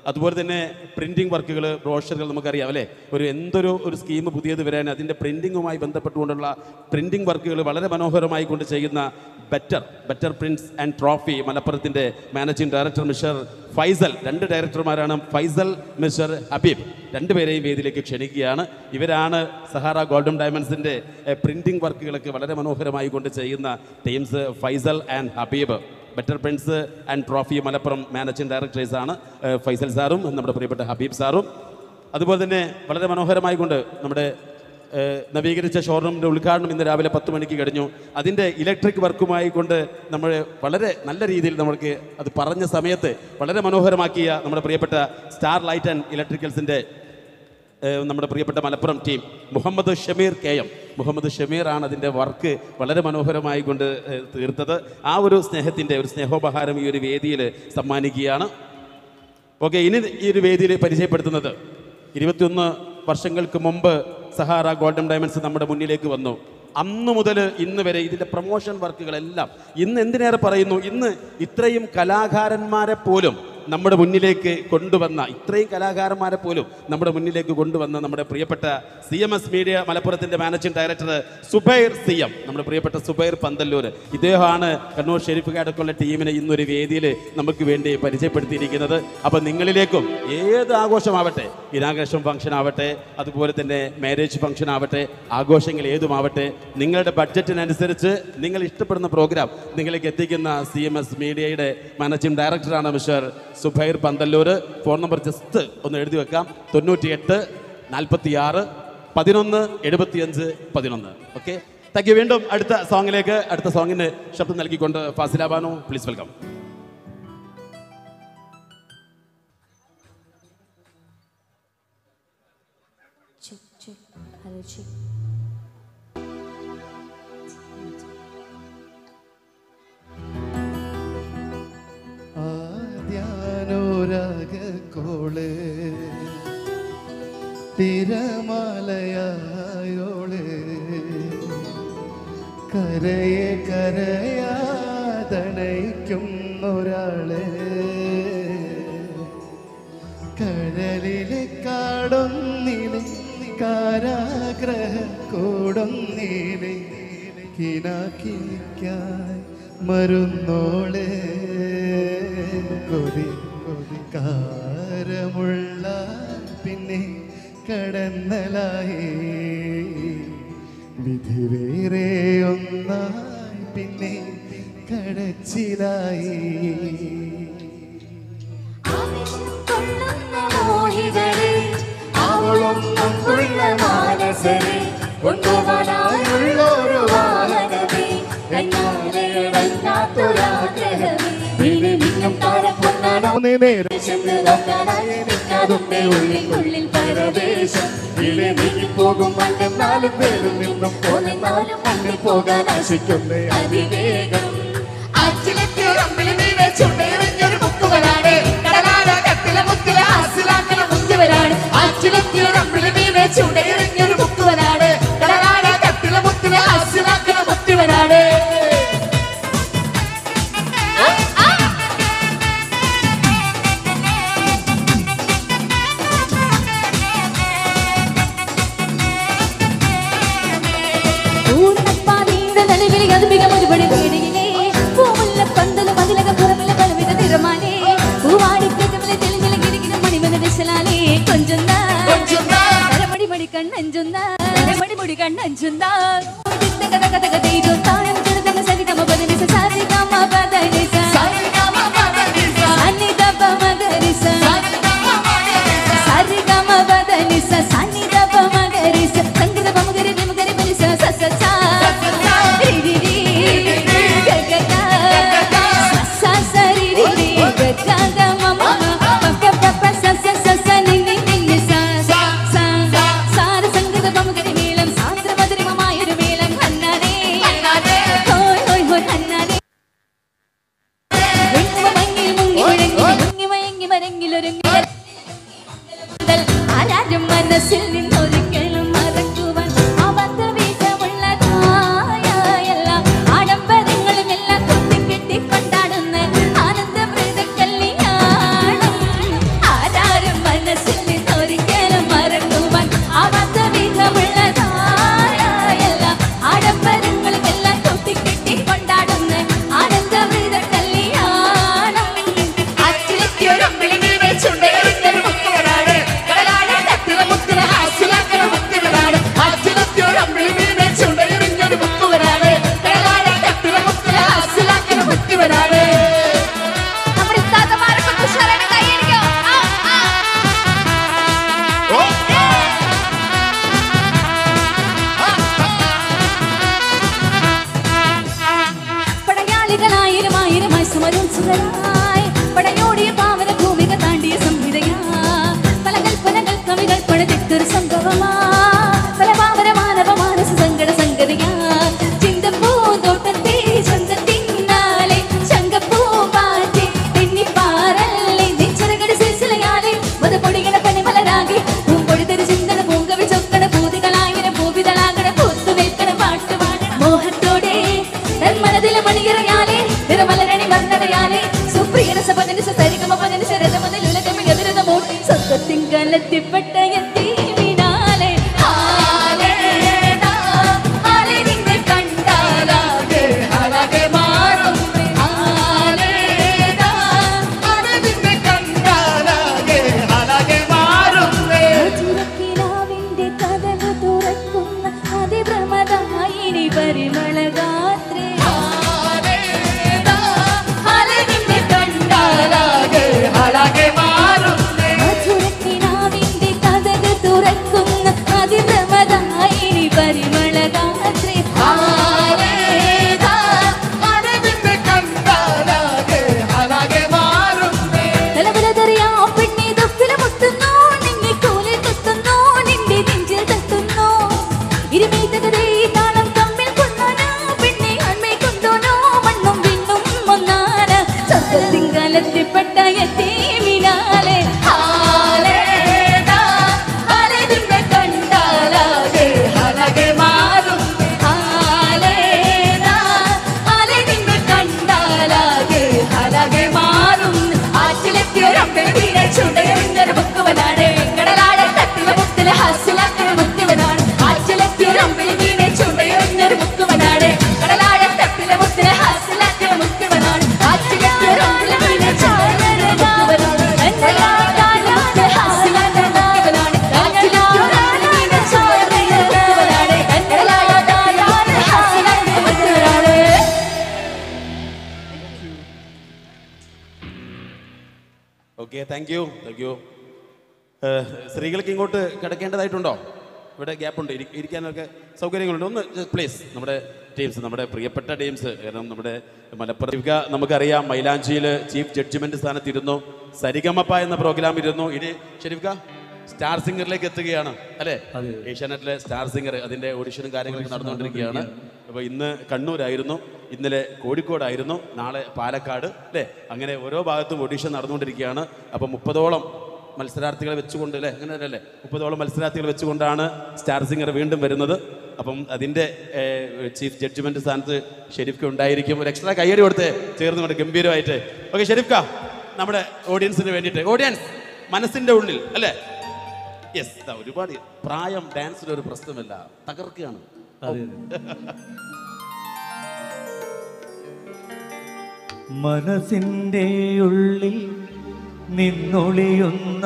അതുപോലെ തന്നെ പ്രിൻറ്റിംഗ് വർക്കുകൾ, ബ്രോഷറുകൾ നമുക്കറിയാം അല്ലേ. ഒരു എന്തൊരു ഒരു സ്കീം പുതിയത് വരാൻ അതിൻ്റെ പ്രിൻറ്റിങ്ങുമായി ബന്ധപ്പെട്ടുകൊണ്ടുള്ള പ്രിൻറ്റിംഗ് വർക്കുകൾ വളരെ മനോഹരമായി കൊണ്ട് ചെയ്യുന്ന better better prints and trophy മലപ്പുറത്തിൻ്റെ മാനേജിംഗ് ഡയറക്ടർ മിസ്റ്റർ ഫൈസൽ, രണ്ട് ഡയറക്ടർമാരാണ്, ഫൈസൽ മിസ്റ്റർ ഹബീബ്, രണ്ടുപേരെയും വേദിയിലേക്ക് ക്ഷണിക്കുകയാണ്. ഇവരാണ് സഹാറ ഗോൾഡൻ ഡയമണ്ട്സിൻ്റെ പ്രിൻറ്റിംഗ് വർക്കുകളൊക്കെ വളരെ മനോഹരമായി കൊണ്ട് ചെയ്യുന്ന teams, Faisal and Habeeb. Better prints and trophy Malappuram managing ഡയറക്ടേഴ്സാണ് ഫൈസൽ സാറും നമ്മുടെ പ്രിയപ്പെട്ട ഹബീബ് സാറും. അതുപോലെ തന്നെ വളരെ മനോഹരമായി കൊണ്ട് നമ്മുടെ നവീകരിച്ച ഷോറൂമിൻ്റെ ഉദ്ഘാടനം ഇന്ന് രാവിലെ പത്ത് മണിക്ക് കഴിഞ്ഞു. അതിൻ്റെ ഇലക്ട്രിക് വർക്കുമായി കൊണ്ട് നമ്മൾ വളരെ നല്ല രീതിയിൽ നമ്മൾക്ക് അത് പറഞ്ഞ സമയത്ത് വളരെ മനോഹരമാക്കിയ നമ്മുടെ പ്രിയപ്പെട്ട സ്റ്റാർ ലൈറ്റ് ആൻഡ് ഇലക്ട്രിക്കൽസിൻ്റെ നമ്മുടെ പ്രിയപ്പെട്ട Malappuram team Muhammad Shameer K M Muhammad ഷമീറാണ് അതിൻ്റെ വർക്ക് വളരെ മനോഹരമായി കൊണ്ട് തീർത്തത്. ആ ഒരു സ്നേഹത്തിൻ്റെ ഒരു സ്നേഹോപഹാരം ഈ ഒരു വേദിയിൽ സമ്മാനിക്കുകയാണ്. ഓക്കെ, ഇനി ഈ ഒരു വേദിയിൽ പരിചയപ്പെടുത്തുന്നത് ഇരുപത്തിയൊന്ന് വർഷങ്ങൾക്ക് മുമ്പ് സഹാറ ഗോൾഡൻ ഡയമണ്ട്സ് നമ്മുടെ മുന്നിലേക്ക് വന്നു. അന്നു മുതൽ ഇന്ന് വരെ ഇതിൻ്റെ പ്രൊമോഷൻ വർക്കുകളെല്ലാം ഇന്ന് എന്തിനേറെ പറയുന്നു, ഇന്ന് ഇത്രയും കലാകാരന്മാരെ പോലും നമ്മുടെ മുന്നിലേക്ക് കൊണ്ടുവന്ന ഇത്രയും കലാകാരന്മാരെ പോലും നമ്മുടെ മുന്നിലേക്ക് കൊണ്ടുവന്ന നമ്മുടെ പ്രിയപ്പെട്ട സി എം എസ് മീഡിയ മലപ്പുറത്തിൻ്റെ managing director Zubair C M, നമ്മുടെ പ്രിയപ്പെട്ട സുബൈർ പന്തല്ലൂർ, ഇദ്ദേഹമാണ് കണ്ണൂർ ഷെരീഫ് അടക്കമുള്ള ടീമിനെ ഇന്നൊരു വേദിയിൽ നമുക്ക് വേണ്ടി പരിചയപ്പെടുത്തിയിരിക്കുന്നത്. അപ്പം നിങ്ങളിലേക്കും ഏത് ആഘോഷമാവട്ടെ, ഇനാഗ്രേഷൻ ഫംഗ്ഷൻ ആവട്ടെ, അതുപോലെ തന്നെ മാരേജ് ഫംഗ്ഷൻ ആവട്ടെ, ആഘോഷങ്ങൾ ഏതുമാവട്ടെ, നിങ്ങളുടെ ബഡ്ജറ്റിനനുസരിച്ച് നിങ്ങൾ ഇഷ്ടപ്പെടുന്ന പ്രോഗ്രാം നിങ്ങളിലേക്ക് എത്തിക്കുന്ന സി എം എസ് മീഡിയയുടെ മാനേജിംഗ് ഡയറക്ടറാണ് Mr Zubair Pandallur. Phone number just ഒന്ന് എഴുതി വെക്കാം, തൊണ്ണൂറ്റി എട്ട് നാൽപ്പത്തി ആറ് പതിനൊന്ന് എഴുപത്തിയഞ്ച് പതിനൊന്ന്. Okay, thank you. വീണ്ടും അടുത്ത സോങ്ങിലേക്ക് അടുത്ത സോങ്ങിന് ശബ്ദം നൽകിക്കൊണ്ട് ഫാസില ബാനു, പ്ലീസ് വെൽക്കം. ോരാഗോള് തിരമാലയോള് കരയെ കരയാതണയ്ക്കുന്നൊരാള് കടലിലെ കാടൊന്നില് കാരാഗ്രഹ കൂടൊന്നില് കിനാക്കിക്കായി മരുന്നോള് കൊതി കാരമുള്ള പിന്നെ കടന്നലായി വിധി വേറെ ഒന്നായി പിന്നെ കടച്ചിലായി അവളൊന്നും ഉള്ള മാനസരെ കൊണ്ടുപോകാനുള്ളൊരു വാഹനമേ എന്നാത്തൊരാഗ്രഹമേ ഉള്ളിൽ പരദേശം പോകും മണ്ണെന്നാലും പേരും നിന്നും പോലെന്നാലും മണ്ണിൽ പോകാൻ ആശിക്കുന്നേ അതിവേഗം ചുണ്ടേറിഞ്ഞൊരു മുക്കുവരാണ് കടലാകത്തിലെ മുത്തിലെ ആസിലാക്കണ മുത്തുവരാണ് ആറ്റിലെത്തിയൊരമ്പിളി മീനെ ചുണ്ടേറിഞ്ഞൊരു മുക്കുവരാണ് കടലാകത്തിലെ മുത്തിലെ ആസിലാക്കണ മുത്തുവരാണ് സാന്ദ്രമധുരമമായൊരു കോടികളായിരം ആയിരമായി സമരോത്സുകരായി പടയോടിയ പാവന ഭൂമിക താണ്ടിയ സംഹിതയാ പല കൽപ്പനകൾ കവികൾ പണിതിട്ടൊരു സംഭവമാ പല പാവന മാനവ മാനസ സങ്കട സംഗതിയാ ചിന്തപ്പൂന്തോട്ടത്തെ ചന്തത്തിന്നാലെ ശങ്കപ്പൂ പാറ്റി തെന്നിപ്പാറല്ലേ നെഞ്ചരകടി സിൽസിലയാലെ മതപൊടികണ പനിമലരാകെ പൂമ്പൊടിതരു ചിന്തന പൂങ്കവി ചൊക്കണ പൂതികളായിരം പൂവിതളാകണ പൂത്തു നിൽക്കണ പാട്ട് പാടണ മോഹത്തോടെ തന്മനതിലെ മണിയറയാലെ നിറമലരണി വർണ്ണടയാലെ സുപ്രിയന സപദനിസ സരിഗമ പദനിസ രഥമതിൽ ഉലകമികതിരുന്ന മോട്ടി സ്വത്വത്തിങ്കലെത്തിപ്പെട്ട എത്തിനാലെ okay, thank you thank you. സ്ത്രീകൾക്ക് ഇങ്ങോട്ട് കിടക്കേണ്ടതായിട്ടുണ്ടോ? ഇവിടെ ഗ്യാപ്പുണ്ട്, ഇരിക്കാനൊക്കെ സൗകര്യങ്ങളുണ്ട്. ഒന്ന് പ്ലീസ് നമ്മുടെ ടീംസ്, നമ്മുടെ പ്രിയപ്പെട്ട ടീംസ്. കാരണം നമ്മുടെ മലപ്പുറം നമുക്കറിയാം മൈലാഞ്ചിയിൽ ചീഫ് ജഡ്ജ്മെന്റ് സ്ഥാനത്തിരുന്നു, സരിഗമപ്പ എന്ന പ്രോഗ്രാം ഇരുന്നു. ഇനി ഷെരീഫ്ക സ്റ്റാർ സിംഗറിലേക്ക് എത്തുകയാണ് അല്ലേ? ഏഷ്യാനെറ്റിലെ സ്റ്റാർ സിംഗർ, അതിൻ്റെ ഓഡിഷനും കാര്യങ്ങളൊക്കെ നടന്നുകൊണ്ടിരിക്കുകയാണ്. അപ്പോൾ ഇന്ന് കണ്ണൂരായിരുന്നു, ഇന്നലെ കോഴിക്കോടായിരുന്നു, നാളെ പാലക്കാട് അല്ലേ? അങ്ങനെ ഓരോ ഭാഗത്തും ഓഡിഷൻ നടന്നുകൊണ്ടിരിക്കുകയാണ്. അപ്പോൾ മുപ്പതോളം മത്സരാർത്ഥികളെ വെച്ചുകൊണ്ട് അല്ലേ, അങ്ങനെ അല്ലേ, മുപ്പതോളം മത്സരാർത്ഥികൾ വെച്ചുകൊണ്ടാണ് സ്റ്റാർ സിംഗർ വീണ്ടും വരുന്നത്. അപ്പം അതിൻ്റെ ചീഫ് ജഡ്ജ്മെൻറ്റ് സ്ഥാനത്ത് ഷെരീഫ്ക ഉണ്ടായിരിക്കും. ഒരു എക്സ്ട്രാ കയ്യടി കൊടുത്ത് ചേർന്നുകൊണ്ട് ഗംഭീരമായിട്ട്. ഓക്കെ ഷെരീഫ്ക, നമ്മുടെ ഓഡിയൻസിന് വേണ്ടിയിട്ട്, ഓഡിയൻസ് മനസ്സിൻ്റെ ഉള്ളിൽ അല്ലേ, യെസ്, ഒരുപാട് പ്രായം ഡാൻസിലൊരു പ്രശ്നമില്ല, തകർക്കുകയാണ്. മനസ്സിൻ്റെ ഉള്ളിൽ നിന്നൊളിയുന്ന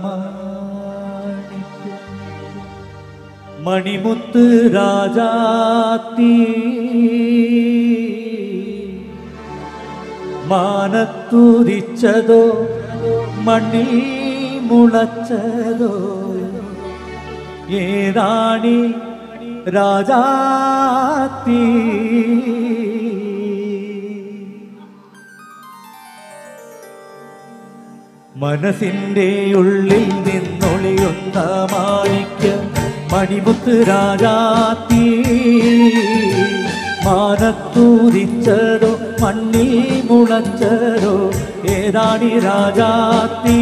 മണിമുത്ത് രാജാത്തി മാനത്തുദിച്ചതോ മണ്ണിൽ മുളച്ചതോ ഏതാണി രാജാത്തി മനസ്സിൻ്റെ ഉള്ളിൽ നിന്നൊളിയുന്ന മാണിക്യം മണിമുത്ത് രാജാത്തി മാനത്തൂതിച്ചതോ മണ്ണിൽ മുളച്ചതോ ഏതാണി രാജാത്തി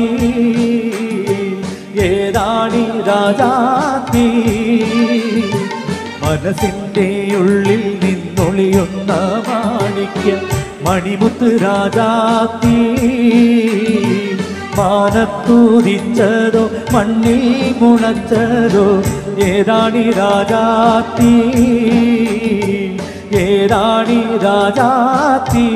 ഏതാണി രാജാത്തി മനസ്സിൻ്റെ ഉള്ളിൽ നിന്നൊളിയുന്ന മാണിക്യം മണിമുത്ത് രാജാത്തി മാനത്തൂതിച്ചതോ മണ്ണിൽ മുളച്ചതോ ഏതാണി രാജാത്തി ഏതാണി രാജാത്തി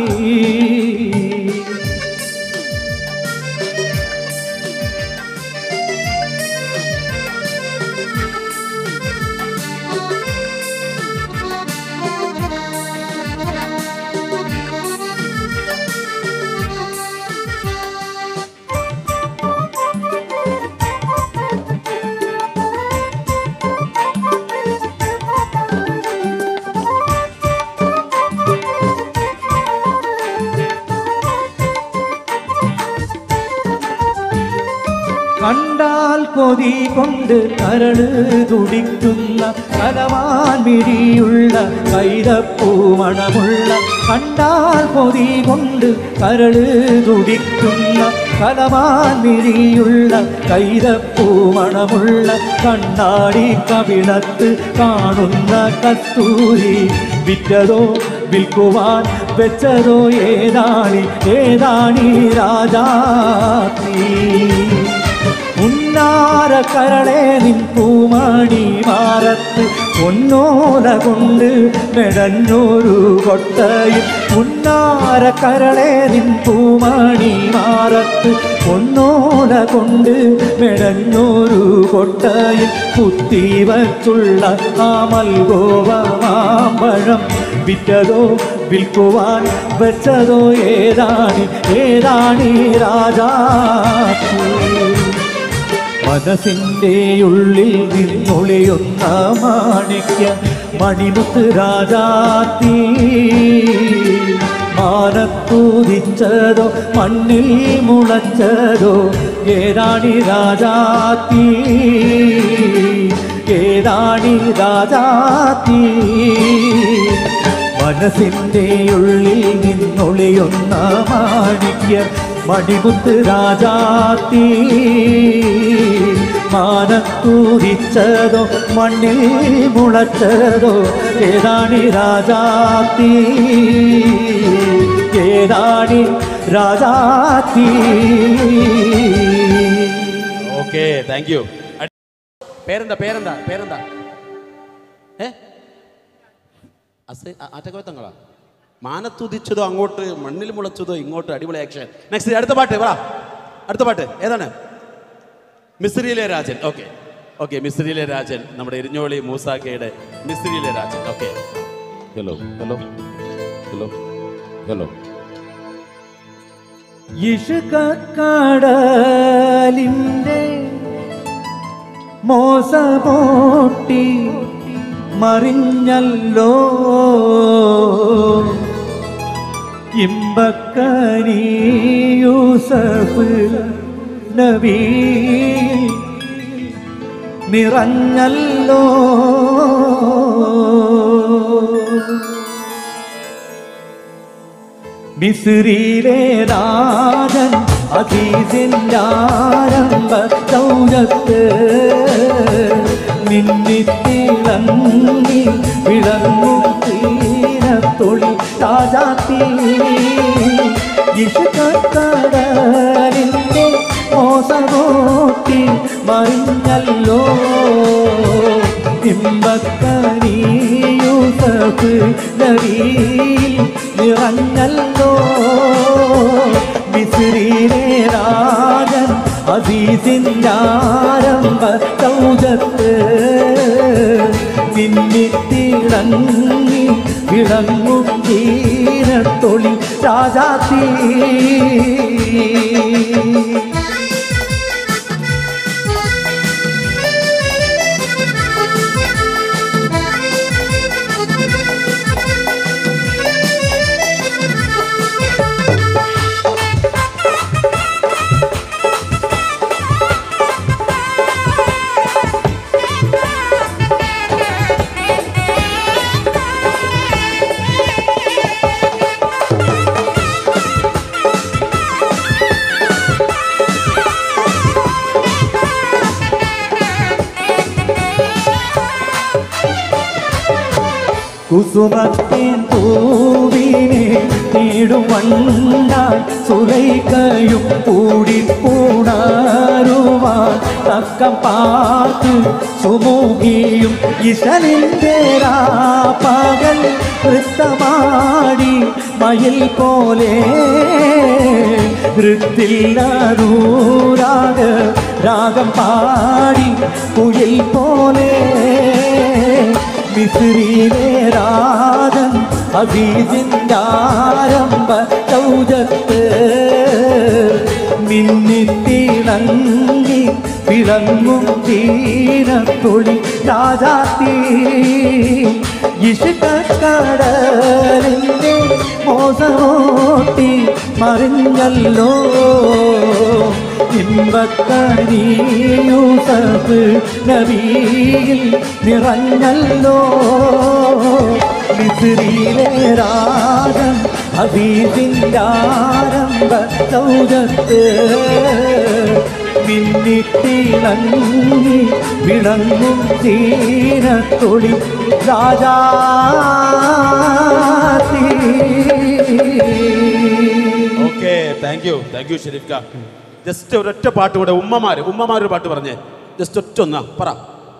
കൊതി കൊണ്ട് കരള് തുടിക്കുന്ന കലവാൻ മിഴിയുള്ള കൈതപ്പൂമണമുള്ള കണ്ടാൽ കൊതി കൊണ്ട് കരള് തുടിക്കുന്ന കലവാൻ മിഴിയുള്ള കൈതപ്പൂമണമുള്ള കണ്ണാടി കവിളത്ത് കാണുന്ന കസ്തൂരി വിറ്റതോ വിൽക്കുവാൻ വെച്ചതോ ഏതാണി ഏതാണി രാജാത്തി ഉന്നാര കരളെ നിൻ പൂമണി മാറത്ത് പൊന്നോല കൊണ്ട് മെടഞ്ഞൊരു കൊട്ടയിൽ ഉന്നാര കരളെ നിൻ പൂമണി മാറത്ത് പൊന്നോല കൊണ്ട് മെടഞ്ഞൊരു കൊട്ടയിൽ കുത്തിവച്ചുള്ള ആ മൽഗോവ മാമ്പഴം വിറ്റതോ വിൽക്കുവാൻ വെച്ചതോ ഏതാണി ഏതാണി രാജാത്തി മനസ്സിൻ്റെ ഉള്ളിൽ നിന്നൊളിയുന്ന മാണിക്യ മണിമുത്ത് രാജാത്തി മാനത്തുദിച്ചതോ മണ്ണിൽ മുളച്ചതോ ഏതാണി രാജാത്തി ഏതാണി രാജാത്തി മനസ്സിൻ്റെ ഉള്ളിൽ നിന്നൊളിയുന്ന മാണിക്യ മണിമുത്ത് രാജാത്തി മാനത്തുദിച്ചതോ മണ്ണിൽ മുളച്ചതോ ഏതാണി രാജാത്തി ഏതാണി രാജാത്തി. Okay, thank you. പേരെന്താ പേരെന്താ പേരെന്താ ഏ അസ് ആറ്റക്കോത്തങ്ങളാ? മാനത്തുദിച്ചതോ അങ്ങോട്ട്, മണ്ണിൽ മുളച്ചതോ ഇങ്ങോട്ട്. അടിപൊളി ആക്ഷൻ. നെക്സ്റ്റ് അടുത്ത പാട്ട് പറ. അടുത്ത പാട്ട് ഏതാണ്? മിസ്രിയിലെ രാജൻ. ഓക്കെ ഓക്കെ മിസ്രിയിലെ രാജൻ, നമ്മുടെ ഇരിഞ്ഞോളി മൂസാക്കയുടെ മിസ്രിയിലെ Rajan. Okay, hello hello hello hello. ഇഷ്കക്കടലിൻ്റെ മോസമോട്ടി മറിഞ്ഞല്ലോ ഇമ്പക്കനി യൂസഫ് നബി നിറഞ്ഞല്ലോ മിസ്രിയിലെ രാജൻ അസീസിൻ്റെ ആരംഭ ദൗലത്ത് മിന്നിത്തിളങ്ങി വിളങ്ങും തീരത്തൊളി രാജാത്തി ഇഷ്കക്കടലിൻ്റെ മോസമോട്ടി മറിഞ്ഞല്ലോ ഇമ്പക്കനി യൂസഫ് നബി നിറഞ്ഞല്ലോ മിസ്രിയിലെ രാജൻ അസീസിൻ്റെ ആരംഭ ദൗലത്ത് മിന്നിത്തിളങ്ങി വിളങ്ങും തീരത്തൊളി രാജാത്തി കുസുമത്തിൻ പൂവിനെ തേടുവണ്ടാൽ സുലൈഖയും കൂടിപ്പൂണാരുവാൻ തക്കം പാർത്ത് സുമുഖിയും ഇശലിൻ്റെ പകൽ നൃത്തമാടി മയിൽ പോലെ നൃത്തില്ലൂരാഗ രാഗം പാടി കുയിൽ പോലെ മിസ്രിയിലെ രാജൻ അസീസിൻ്റെ ആരംഭ ദൗലത്ത് മിന്നിത്തിളങ്ങി വിളങ്ങും തീരത്തൊളി രാജാത്തി ഇഷ്കക്കടലിൻ്റെ മോസമോട്ടി മറിഞ്ഞല്ലോ ഇമ്പക്കനി യൂസഫ് നബിയിൽ നിറഞ്ഞല്ലോ മിസ്രിയിലെ രാഗം ഹബീബിൻ്റെ ആരംഭ സൗജത്ത് മിന്നിത്തിളങ്ങി വിളങ്ങും തീരത്തൊളി രാജാത്തി. Okay, thank you thank you Sharif ക. ജസ്റ്റ് ഒരൊറ്റ പാട്ട് കൂടെ, ഉമ്മമാര് ഉമ്മമാരൊരു പാട്ട് പറഞ്ഞേ, ജസ്റ്റ് ഒറ്റ ഒന്നാ പറ.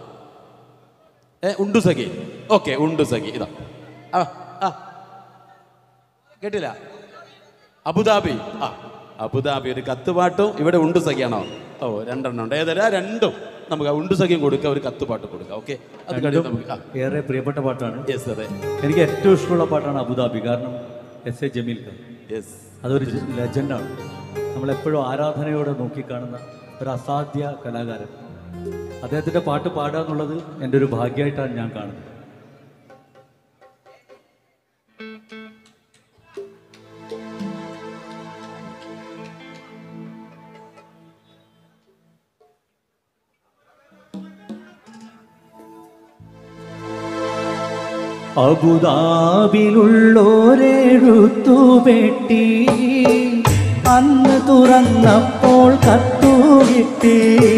ഏ ഉണ്ടു സഖി. ഓക്കെ, ഉണ്ടു സഖി. ഇതാ ആ ആ കേട്ടില്ല? അബുദാബി. ആ അബുദാബി ഒരു കത്തുപാട്ടും ഇവിടെ ഉണ്ടു സഖിയാണോ? ഓ രണ്ടെണ്ണം ഉണ്ട്. ഏതല്ല രണ്ടും നമുക്ക് ഉണ്ടു സഖ്യം കൊടുക്കാം, ഒരു കത്തുപാട്ട് കൊടുക്കാം. ഓക്കെ, അത് കഴിഞ്ഞ് നമുക്ക് ഏറെ പ്രിയപ്പെട്ട പാട്ടാണ്. യെസ്, അതെ, എനിക്ക് ഏറ്റവും ഇഷ്ടമുള്ള പാട്ടാണ് അബുദാബി. കാരണം S A Jameel Khan, yes, അതൊരു ലെജൻഡാണ്. നമ്മളെപ്പോഴും ആരാധനയോടെ നോക്കിക്കാണുന്ന ഒരു അസാധ്യ കലാകാരൻ. അദ്ദേഹത്തിൻ്റെ പാട്ട് പാടുക എന്നുള്ളത് എൻ്റെ ഒരു ഭാഗ്യമായിട്ടാണ് ഞാൻ കാണുന്നത്. അബുദാബിയിലുള്ളോരെഴുത്തുപെട്ടി അന്ന് തുറന്നപ്പോൾ കത്തുകിട്ടി.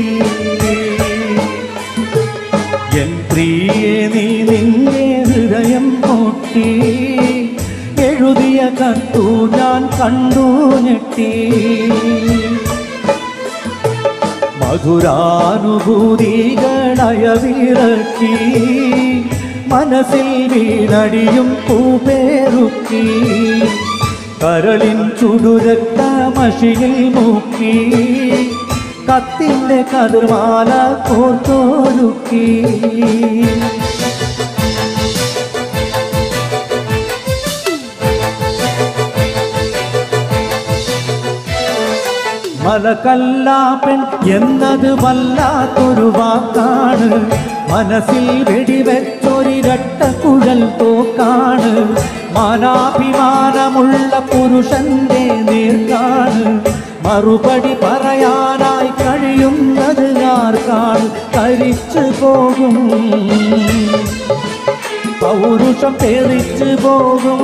എൻ പ്രിയേ നീ നിന്റെ ഹൃദയം പൊട്ടി എഴുതിയ കത്തു ഞാൻ കണ്ടു ഞെട്ടി. മധുരാനുഭൂതികളയവിറക്കി മനസ്സിൽ വീണടിയും പൂപേറുക്കി. കരളിൻ ചുടുരക്തമഷിയിൽ മുക്കി കത്തിൻ്റെ കതിർമാല കോർത്തൊരുക്കി. മലകല്ലാപ്പൻ എന്നത് വല്ലാത്തൊരു വാക്കാണ്. മനസ്സിൽ വെടിവെച്ചൊരിരട്ട കുഴൽ തോക്കാണ്. മാനാഭിമാനമുള്ള പുരുഷന്റെ നേർക്കാണ്. മറുപടി പറയാനായി കഴിയുന്നത് ആർക്കാണ്? കരിച്ചു പോകും പൗരുഷം തെറിച്ചു പോകും.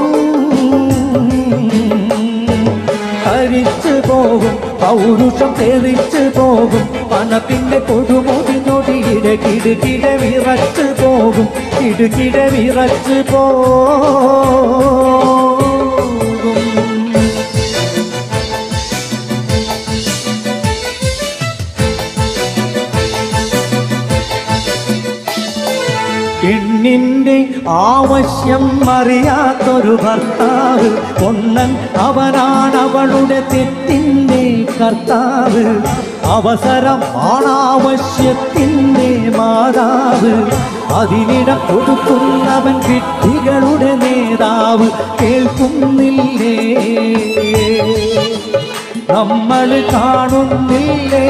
കരിച്ചു പോകും പൗരുഷം തെറിച്ചു പോകും. പണത്തിന്റെ കൊടുമുടിനൊടിയിടെ കിടുകിട വിറച്ചു പോകും. കിടുകിട വിറച്ചു പോകും. പെണ്ണിന്റെ ആവശ്യം അറിയാത്തൊരു ഭർത്താവ്. പൊണ്ണൻ അവനാണ് അവളുടെ തെറ്റിന്റെ കർത്താവ്. അവസരം ആണാവശ്യത്തിൻ്റെ മാതാവ്. അതിനിടം കൊടുക്കുന്നവൻ വിഡ്ഢികളുടെ നേതാവ്. കേൾക്കുന്നില്ലേ നമ്മൾ കാണുന്നില്ലേ?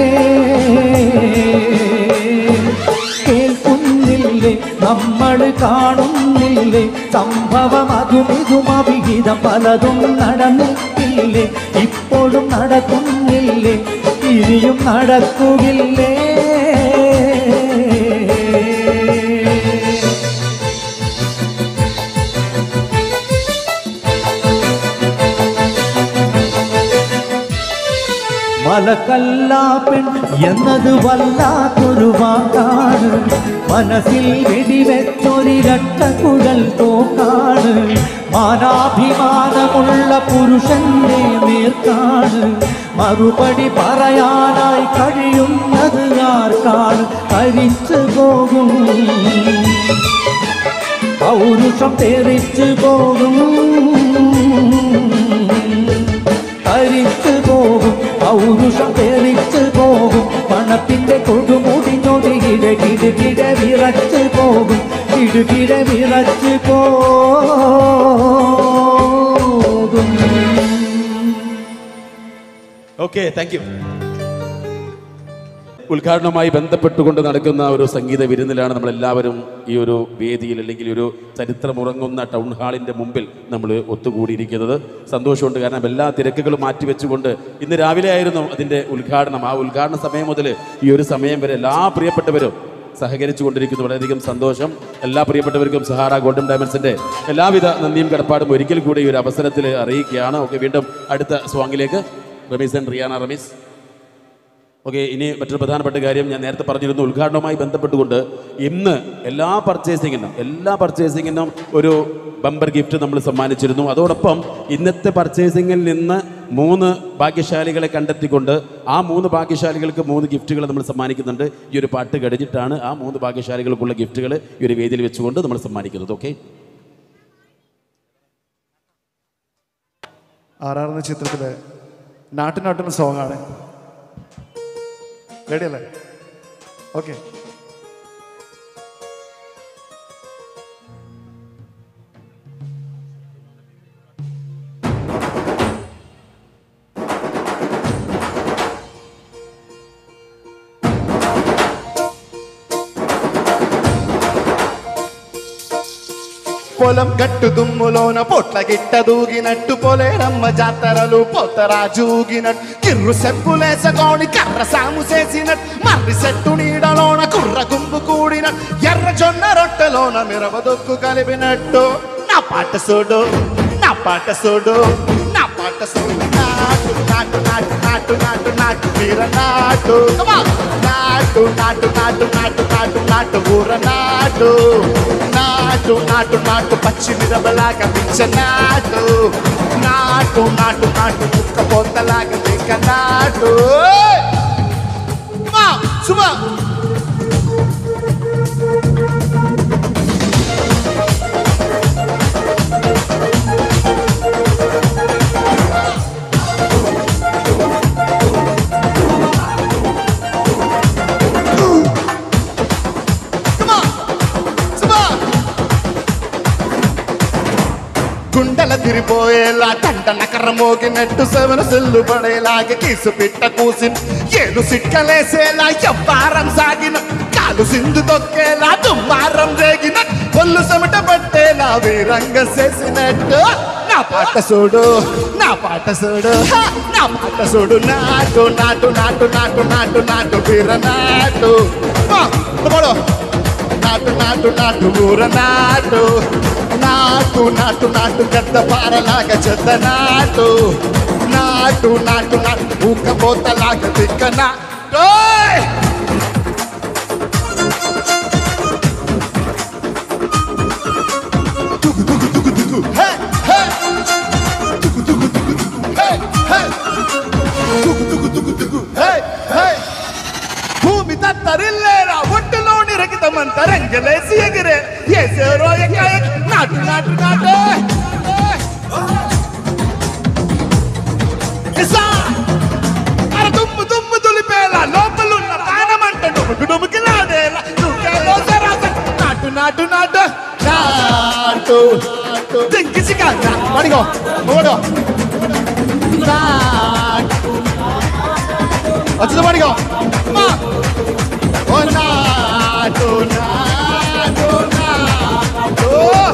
കേൾക്കുന്നില്ലേ നമ്മൾ കാണുന്നില്ലേ? സംഭവം അതും ഇതും അവിഹിതം പലതും നടന്നിട്ടില്ലേ? ഇപ്പോഴും നടക്കുന്നില്ലേ? ഇനിയും നടക്കുകില്ലേ? മലകല്ലാപ്പൻ എന്നത് വല്ലാത്തൊരു വാക്കാണ്. മനസ്സിൽ വെടിവെച്ചൊരിരട്ട കുഴൽ തോക്കാണ്. മാനാഭിമാനമുള്ള പുരുഷന്റെ നേർക്കാണ്. മറുപടി പറയാനായി കഴിയുന്നത് ആർക്കാണ്? കരിച്ചു പോകും പൗരുഷം തെറിച്ചു പോകും. കരിച്ചു പോകും പൗരുഷം തെറിച്ചു പോകും. പണത്തിന്റെ കൊടുമുടിനൊടിയിടെ കിടുകിട വിറച്ചു പോകും. കിടുകിട വിറച്ചു പോകും. Okay, thank U. ഉദ്ഘാടനവുമായി ബന്ധപ്പെട്ടുകൊണ്ട് നടക്കുന്ന ഒരു സംഗീത വിരുന്നിലാണ് നമ്മളെല്ലാവരും ഈ ഒരു വേദിയിൽ അല്ലെങ്കിൽ ഒരു ചരിത്രമുറങ്ങുന്ന ടൗൺ ഹാളിൻ്റെ മുമ്പിൽ നമ്മൾ ഒത്തുകൂടിയിരിക്കുന്നത്. സന്തോഷമുണ്ട്, കാരണം എല്ലാ തിരക്കുകളും മാറ്റിവെച്ചുകൊണ്ട് ഇന്ന് രാവിലെ ആയിരുന്നു അതിൻ്റെ ഉദ്ഘാടനം. ആ ഉദ്ഘാടന സമയം മുതൽ ഈ ഒരു സമയം വരെ എല്ലാ പ്രിയപ്പെട്ടവരും സഹകരിച്ചു കൊണ്ടിരിക്കുന്നു. വളരെയധികം സന്തോഷം. എല്ലാ പ്രിയപ്പെട്ടവർക്കും സഹാറ ഗോൾഡൻ ഡയമണ്ട്സിൻ്റെ എല്ലാവിധ നന്ദിയും കടപ്പാടും ഒരിക്കൽ കൂടി ഈ ഒരു അവസരത്തിൽ അറിയിക്കുകയാണ്. ഓക്കെ, വീണ്ടും അടുത്ത സോങ്ങിലേക്ക് റമീസ് ആൻഡ് റിയാന റമീസ്. ഓക്കെ, ഇനി മറ്റൊരു പ്രധാനപ്പെട്ട കാര്യം ഞാൻ നേരത്തെ പറഞ്ഞിരുന്നു, ഉദ്ഘാടനവുമായി ബന്ധപ്പെട്ടുകൊണ്ട് ഇന്ന് എല്ലാ പർച്ചേസിങ്ങിനും എല്ലാ പർച്ചേസിങ്ങിനും ഒരു ബമ്പർ ഗിഫ്റ്റ് നമ്മൾ സമ്മാനിച്ചിരുന്നു. അതോടൊപ്പം ഇന്നത്തെ പർച്ചേസിങ്ങിൽ നിന്ന് മൂന്ന് ഭാഗ്യശാലികളെ കണ്ടെത്തിക്കൊണ്ട് ആ മൂന്ന് ഭാഗ്യശാലികൾക്ക് മൂന്ന് ഗിഫ്റ്റുകൾ നമ്മൾ സമ്മാനിക്കുന്നുണ്ട്. ഈ ഒരു പാട്ട് കഴിഞ്ഞിട്ടാണ് ആ മൂന്ന് ഭാഗ്യശാലികൾക്കുള്ള ഗിഫ്റ്റുകൾ ഈ ഒരു വേദിയിൽ വെച്ചുകൊണ്ട് നമ്മൾ സമ്മാനിക്കുന്നത്. ഓക്കെ, ആറാറുന്ന ചിത്രത്തിലെ നാട്ടിനാട്ടുന്ന സോങ്ങാണ്. റെഡി അല്ലേ? ഓക്കെ. పొలం గట్టు దుమ్ములోన పొట్ల గిట్ట దూగినట్టు పొలేరమ్మ జాతరలు పోతరాజూగినట్టు కిర్రు సెప్పులేసగోని కర్ర సాము చేసినట్టు మర్రి సెట్టు నీడలోన కుర్ర గుంపు కూడినట్టు ఎర్ర జొన్న రొట్టెలోన మిరవదొక్కు కలిపినట్టు నా పాట చూడు నా పాట చూడు నా పాట చూడు నాటు నాటు నాటు నాటు నాటు నాటు వీర నాటు నాటు నాటు నాటు నాటు నాటు నాటు ఊర నాటు నాటు నాటు నాటు పచ్చి మిరపలాగా పిచ్చ నాటు నాటు నాటు నాటు కుక్క పొంతలాగా దిక్క నాటు సుమా గుండెల తిరిపోయేలా టంట నకర మోగినట్టు సెవెన సెల్లు పడేలాగా కీసు పిట్ట కూసిన ఏలు సిక్కలేసేలా ఎవ్వారం సాగిన కాలు సింధు తొక్కేలా దుమ్మారం రేగిన ఒళ్ళు చెమట పట్టేలా వీరంగ చేసినట్టు నా పాట చూడు నా పాట చూడు నా పాట చూడు నాటు నాటు నాటు నాటు నాటు నాటు వీర నాటు నాటు నాటు నాటు ఊర నాటు నాటు నాటు నాటు గద్ద పారలాగా చెత్త నాటు నాటు నాటు నాటు ఊకపోతలాగా దిక్క నాటు భూమి తత్తరిల్లేరా ఒట్టులోని రగితమంత రంగలేసి ఎగిరే ఏసేరో ఎక్కాయ నాటు నాటు నాటు అర దుమ్ము దుమ్ము దులిపేలా లోపలున్న ప్రాణమంట డుముకు డుముకి నాదేలా నాటు నాటు నాటు నాటు దింకిసిగా పడిగో ఓడో వచ్చిన పడిగో ఓ నాటు నాటు నాటు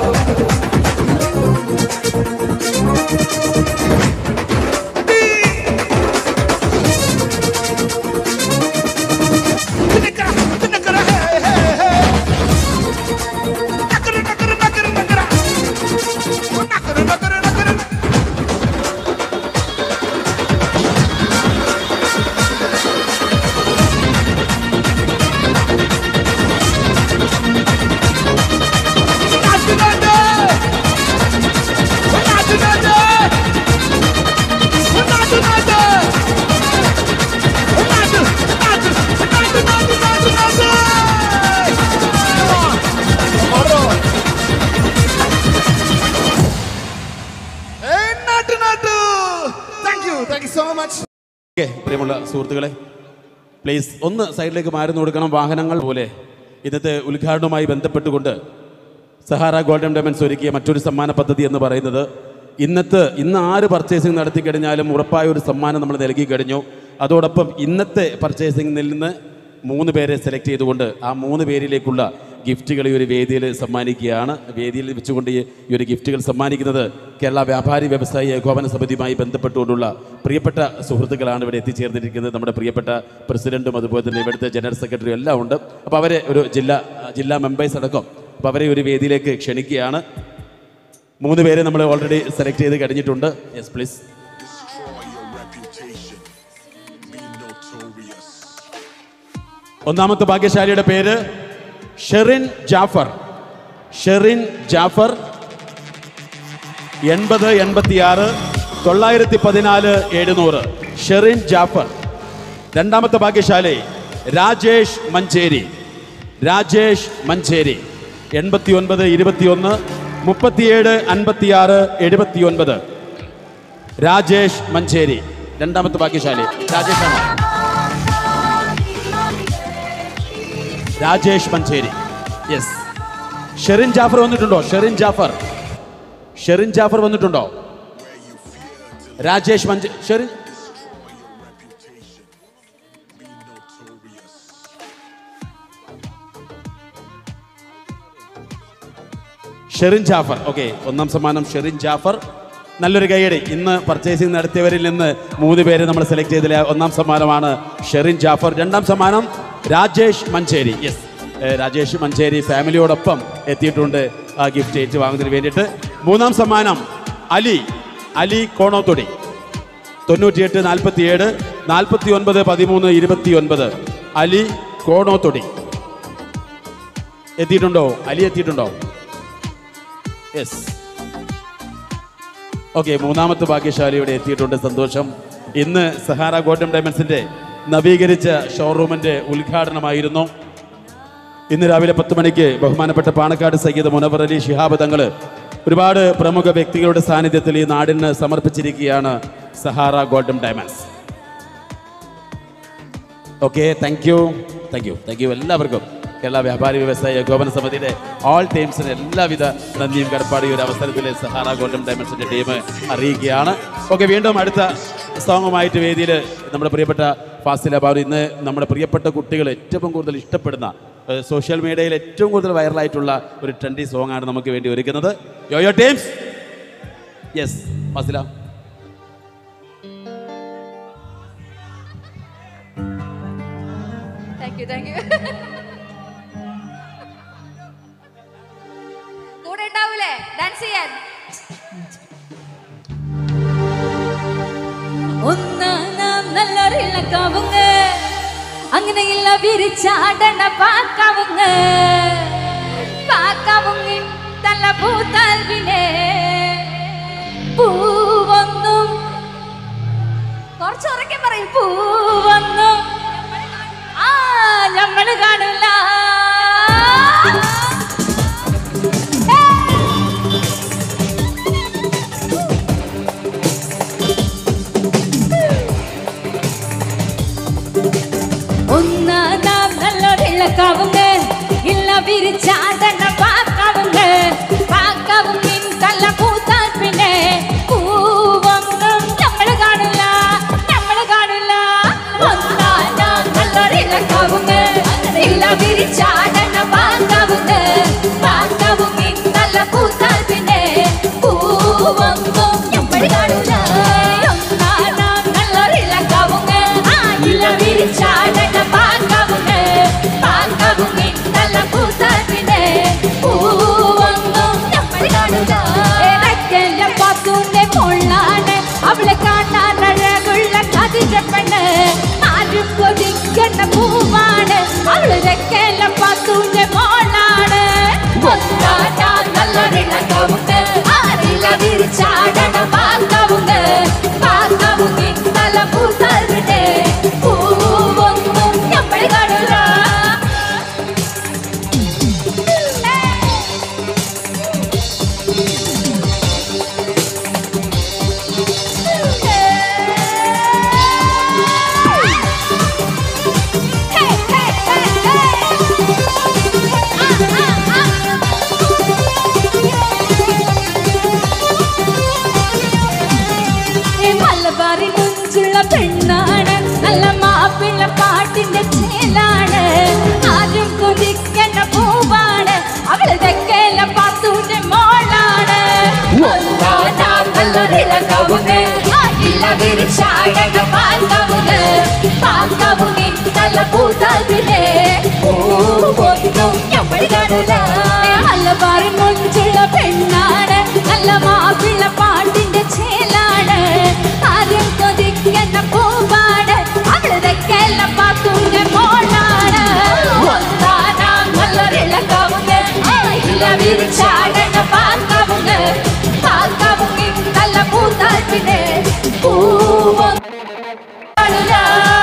പ്രിയമുള്ള സുഹൃത്തുക്കളെ, പ്ലീസ് ഒന്ന് സൈഡിലേക്ക് മാറി കൊടുക്കണം. വാഹനങ്ങൾ പോലെ ഇന്നത്തെ ഉദ്ഘാടനവുമായി ബന്ധപ്പെട്ടുകൊണ്ട് സഹാറ ഗോൾഡൻ ഡയമണ്ട്സ് ഒരുക്കിയ മറ്റൊരു സമ്മാന പദ്ധതി എന്ന് പറയുന്നത് ഇന്നത്തെ ഇന്ന് ആര് പർച്ചേസിംഗ് നടത്തി കഴിഞ്ഞാലും ഉറപ്പായ ഒരു സമ്മാനം നമ്മൾ നൽകി കഴിഞ്ഞു. അതോടൊപ്പം ഇന്നത്തെ പർച്ചേസിംഗിൽ നിന്ന് മൂന്ന് പേരെ സെലക്ട് ചെയ്തുകൊണ്ട് ആ മൂന്ന് പേരിലേക്കുള്ള ഗിഫ്റ്റുകൾ ഈ ഒരു വേദിയിൽ സമ്മാനിക്കുകയാണ്. വേദിയിൽ വെച്ചുകൊണ്ട് ഈ ഒരു ഗിഫ്റ്റുകൾ സമ്മാനിക്കുന്നത് കേരള വ്യാപാരി വ്യവസായി ഏകോപന സമിതിയുമായി ബന്ധപ്പെട്ടുകൊണ്ടുള്ള പ്രിയപ്പെട്ട സുഹൃത്തുക്കളാണ് ഇവിടെ എത്തിച്ചേർന്നിരിക്കുന്നത്. നമ്മുടെ പ്രിയപ്പെട്ട പ്രസിഡന്റും അതുപോലെ തന്നെ ഇവിടുത്തെ ജനറൽ സെക്രട്ടറിയും എല്ലാം ഉണ്ട്. അപ്പോൾ അവരെ ഒരു ജില്ലാ ജില്ലാ മെമ്പേഴ്സ് അടക്കം അപ്പോൾ അവരെ ഒരു വേദിയിലേക്ക് ക്ഷണിക്കുകയാണ്. മൂന്ന് പേരെ നമ്മൾ ഓൾറെഡി സെലക്ട് ചെയ്ത് കഴിഞ്ഞിട്ടുണ്ട്. Yes please. ഒന്നാമത്തെ ഭാഗ്യശാലിയുടെ പേര് ഷെറിൻ ജാഫർ. ഷെറിൻ ജാഫർ എൺപത് എൺപത്തിയാറ് തൊള്ളായിരത്തി പതിനാല് എഴുന്നൂറ്. ഷെറിൻ ജാഫർ. രണ്ടാമത്തെ ഭാഗ്യശാലി രാജേഷ് മഞ്ചേരി. രാജേഷ് മഞ്ചേരി എൺപത്തി ഒൻപത് ഇരുപത്തിയൊന്ന് മുപ്പത്തിയേഴ് അൻപത്തിയാറ് എഴുപത്തി ഒൻപത്. രാജേഷ് മഞ്ചേരി രണ്ടാമത്തെ ഭാഗ്യശാലി. രാജേഷാണ്. രാജേഷ് മഞ്ചേരി. യെസ്. ഷെറിൻ ജാഫർ വന്നിട്ടുണ്ടോ? ഷെറിൻ ജാഫർ. ഷെറിൻ ജാഫർ വന്നിട്ടുണ്ടോ? രാജേഷ് മഞ്ചേ ഷെറിൻ ഷെറിൻ ജാഫർ. ഓക്കെ, ഒന്നാം സമ്മാനം ഷെറിൻ ജാഫർ. നല്ലൊരു കൈയടി. ഇന്ന് പർച്ചേസിംഗ് നടത്തിയവരിൽ നിന്ന് മൂന്ന് പേര് നമ്മൾ സെലക്ട് ചെയ്തില്ല. ഒന്നാം സമ്മാനമാണ് ഷെറിൻ ജാഫർ. രണ്ടാം സമ്മാനം രാജേഷ് മഞ്ചേരി. യെസ്, രാജേഷ് മഞ്ചേരി ഫാമിലിയോടൊപ്പം എത്തിയിട്ടുണ്ട് ആ ഗിഫ്റ്റ് ഏറ്റുവാങ്ങുന്നതിന് വേണ്ടിയിട്ട്. മൂന്നാം സമ്മാനം അലി. അലി കോണോത്തൊടി. തൊണ്ണൂറ്റിയെട്ട് നാൽപ്പത്തിയേഴ് നാൽപ്പത്തി ഒൻപത് പതിമൂന്ന് ഇരുപത്തി ഒൻപത്. അലി കോണോത്തൊടി എത്തിയിട്ടുണ്ടോ? അലി എത്തിയിട്ടുണ്ടോ? യെസ്. ഓക്കെ, മൂന്നാമത്തെ ഭാഗ്യശാലി ഇവിടെ എത്തിയിട്ടുണ്ട്. സന്തോഷം. ഇന്ന് സഹാറ ഗോൾഡൻ ഡയമണ്ട്സിന്റെ നവീകരിച്ച ഷോറൂമിന്റെ ഉദ്ഘാടനമായിരുന്നു. ഇന്ന് രാവിലെ പത്ത് മണിക്ക് ബഹുമാനപ്പെട്ട പാണക്കാട് സയ്യിദ് മുനവർ അലി ശിഹാബ് തങ്ങൾ ഒരുപാട് പ്രമുഖ വ്യക്തികളുടെ സാന്നിധ്യത്തിൽ ഈ നാടിന് സമർപ്പിച്ചിരിക്കുകയാണ് Sahara golden diamonds. Okay, thank you thank you thank you എല്ലാവർക്കും. കേരള വ്യാപാരി വ്യവസായ ഏകോപന സമിതിയുടെ ഓൾ ടീംസിന് എല്ലാവിധ നന്ദിയും കടപ്പാടും ഈ ഒരു അവസരത്തിൽ സഹാറ ഗോൾഡൻ ഡയമണ്ട്സിന്റെ ടീം അറിയിക്കുകയാണ്. ഓക്കെ, വീണ്ടും അടുത്ത സോങ്ങുമായിട്ട് വേദിയിൽ നമ്മുടെ പ്രിയപ്പെട്ട ഫാസില ബാബു. ഇന്ന് നമ്മുടെ പ്രിയപ്പെട്ട കുട്ടികൾ ഏറ്റവും കൂടുതൽ ഇഷ്ടപ്പെടുന്ന സോഷ്യൽ മീഡിയയിൽ ഏറ്റവും കൂടുതൽ വൈറലായിട്ടുള്ള ഒരു ട്രെൻഡി സോങ് ആണ് നമുക്ക് വേണ്ടി ഒരുക്കുന്നത്. Yo yo teams. Yes Fasila. Thank you thank you. കൂടെ ഉണ്ടാവൂലേ ഡാൻസ് ചെയ്യാൻ? ഒന്നാം നല്ലൊരിളക്കാവുങ്ങ അങ്ങനെയില്ല വിരിച്ചാടണ പാക്കാവുങ്ങ പാക്കാവുങ്ങിൻ തല പൂത്താൽവിനെ പൂവൊന്നും കുറച്ചുറക്കെ പറയും. പൂവൊന്നും ആ നമ്മള് കാണില്ല. ഒന്നാം നല്ലൊരിളക്കാവുങ്ങ ഇല്ല വിരിച്ചാടണ പാക്കാവുങ്ങ പാക്കാവുങ്ങിൻ തല പൂത്താൽ പിന്നെ പൂവൊന്നും നമ്മള് കാണില്ല നമ്മള് കാണില്ല. ഒന്നാം നല്ലൊരിളക്കാവുങ്ങ ഇല്ല വിരിച്ചാടണ പാക്കാവുങ്ങ പാക്കാവുങ്ങിൻ തല പൂത്താൽ പിന്നെ പൂവൊന്നും നമ്മള് കാണില്ല. ഒന്നാം നല്ലൊരിളക്കാവുങ്ങ ഇല്ല വിരിച്ചാടണ പാക്കാവുങ്ങ പാക്കാവുങ്ങിൻ തല പൂത്താൽ പിന്നെ പൂവൊന്നും നമ്മള് കാണില്ല. ഏതൊക്കെല്ലാം പാത്തൂന്റെ കൊള്ളാണ് അവളെ കാണാൻ അഴകുള്ള കതിരപ്പെണ്ണ് ആരും കൊതിക്കുന്ന പൂവാണ് അവളൊക്കെല്ലാം പാത്തൂന്റെ മോളാണ്. ഒന്നാം നല്ലൊരിളക്കാവുങ്ങ ആരില വിരിച്ചാടണ പാക്കാവുങ്ങ പാക്കാവുങ്ങിൻ തല പൂത്താൽ പിന്നെ പൂവൊന്നും നമ്മള് കാണില്ല. മലബാറി മുഞ്ചുള്ള പെണ്ണാണ് നല്ല മാപ്പിള പാട്ടിന്റെ ചേലാണ് ഇളകവുങ്ങ് ഇല വിരിച്ചാടണ പാൽകവുങ്ങ് പാൽകവുങ്ങിൻ നല്ല പൂത്താൽവിനെ പൂവൊന്നും നമ്മൾ കാണൂല മലബാർ മൊഞ്ചുള്ള പെണ്ണാണ് നല്ല മാപ്പിള പാട്ടിന്റെ ചേലാണ് ആരും കൊതിക്കുന്ന പൂവാണ് അവളതൊക്കെല്ലാം പാത്തൂന്റെ മോളാണ് ഒന്നാനാം നല്ലൊരിളകവുങ്ങ് ഇല വിരിച്ചാടണ പാൽകവുങ്ങ് പാൽകവുങ്ങിൻ നല്ല പൂത്താൽവിനെ പൂവൊന്നും കാണൂല.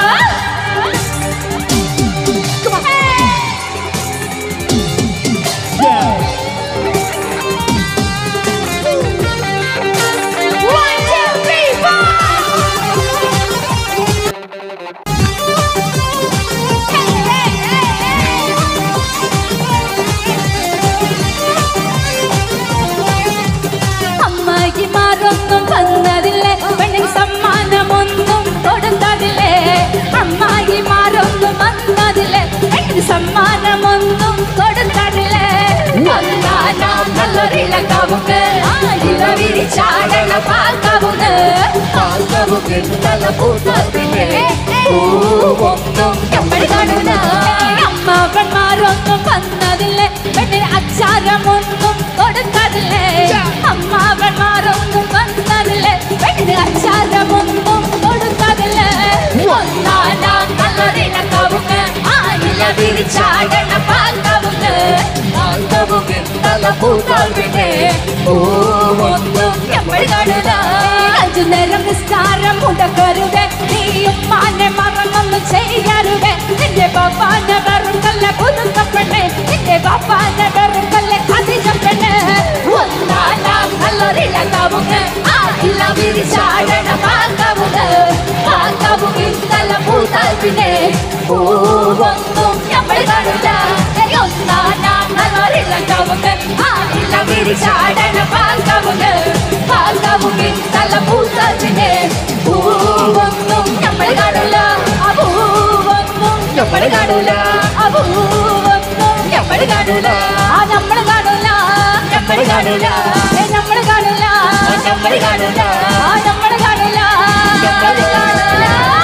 അമ്മായിമാരൊന്നും വന്നതില്ലേ പെണ്ണിന് സമ്മാനമൊന്നും കൊടുത്തതില്ലേ അമ്മായിമാരൊന്നും വന്നതില്ലേ പെണ്ണിന് സമ്മാനമൊന്നും കൊടുത്തതില്ലേ ഒന്നാനാം നല്ലൊരിളകവുങ്ങ് ഇല വിരിച്ചാടണ പാൽകവുങ്ങ് പാൽകവുങ്ങിൻ നല്ല പൂത്താൽവിനെ പൂവൊന്നും നമ്മൾ കാണൂല അമ്മാവന്മാരൊന്നും വന്നതില്ലേ പെണ്ണിന് അച്ചാരമൊന്നും കൊടുത്തതില്ലേ അമ്മാവന്മാരൊന്നും വന്നതില്ലേ പെണ്ണിന് അച്ചാരമൊന്നും കൊടുത്തതില്ലേ ഒന്നാനാം നല്ലൊരിളകവുങ്ങ് ഇല വിരിച്ചാടണ പാൽകവുങ്ങ് പാൽകവുങ്ങിൻ നല്ല പൂത്താൽവിനെ പൂവൊന്നും നമ്മൾ കാണൂല അഞ്ചു നേരം നിസ്കാരം മുടക്കരുത് നീയും മാനെ മറന്നൊന്നും ചെയ്യരുത് നിന്റെ ബാപ്പാനെ വെറുക്കല്ല പുതുക്കപ്പെണ്ണേ നിന്റെ ബാപ്പാനെ വെറുക്കല്ല അതിജപ്പെണ്ണേ ഒന്നാനാം നല്ലൊരിളകവുങ്ങ് ഇല വിരിച്ചാടണ പാൽകവുങ്ങ് പാൽകവുങ്ങിൻ നല്ല പൂത്താൽവിനെ പൂവൊന്നും നമ്മൾ കാണൂല ഒന്നാനാം നല്ലൊരിളകവുങ്ങ് ഇല വിരിച്ചാടണ പാൽകവുങ്ങ് പാൽകവുങ്ങിൻ നല്ല പൂത്താൽവിനെ പൂവൊന്നും നമ്മൾ കാണൂല പൂവൊന്നും നമ്മൾ കാണൂല പൂവൊന്നും നമ്മൾ കാണൂല ആ നമ്മൾ കാണൂല നമ്മൾ കാണൂല നമ്മൾ കാണൂല നമ്മൾ കാണൂല ആ നമ്മൾ കാണൂല നമ്മൾ കാണൂല.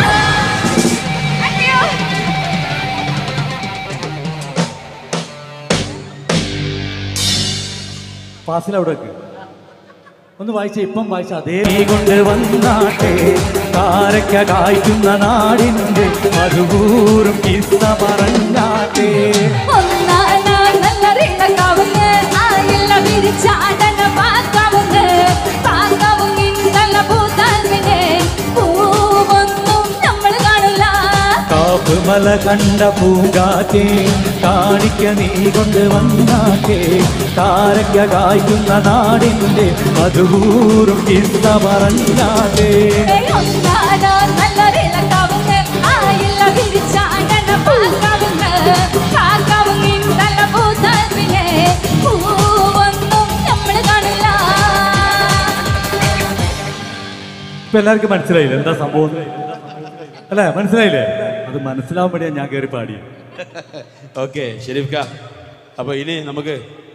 അയ്യോ ഫാസിലവിടേക്ക് ഒന്ന് വായിച്ച ഇപ്പം വായിച്ച അതേ കൊണ്ട് വന്നാട്ടെ കാരക്ക കായ്ക്കുന്ന നാടിൻ്റെ മധുപൂറും കിസ്സ പറഞ്ഞാട്ടെ ഒന്നാനാം നല്ലൊരിളകവുങ്ങ് ഇല വിരിച്ചാടണ പാൽകവുങ്ങ് പാൽകവുങ്ങിൻ നല്ല പൂത്താൽവിനെ പൂവൊന്നും നമ്മൾ കാണൂല കാപ്പുമല കണ്ട പൂങ്കാറ്റേ കാണിക്ക നീ കൊണ്ട് വന്നാട്ടെ കാരക്ക കായ്ക്കുന്ന നാടിൻ്റെ മധുപൂറും കിസ്സ പറഞ്ഞാട്ടെ ഒന്നാനാം നല്ലൊരിളകവുങ്ങ് ഇല വിരിച്ചാടണ പാൽകവുങ്ങ് പാൽകവുങ്ങിൻ നല്ല പൂത്താൽവിനെ പൂവൊന്നും നമ്മൾ കാണൂല. ഇപ്പൊ എല്ലാവർക്കും മനസ്സിലായില്ലേ എന്താ സംഭവം അല്ലേ മനസ്സിലായില്ലേ അത് മനസ്സിലാവാൻ വേണ്ടിയാണ് ഞാൻ കയറി പാടിയത്. ഓക്കെ ഷെരീഫ് ക അപ്പോൾ ഇനി നമുക്ക്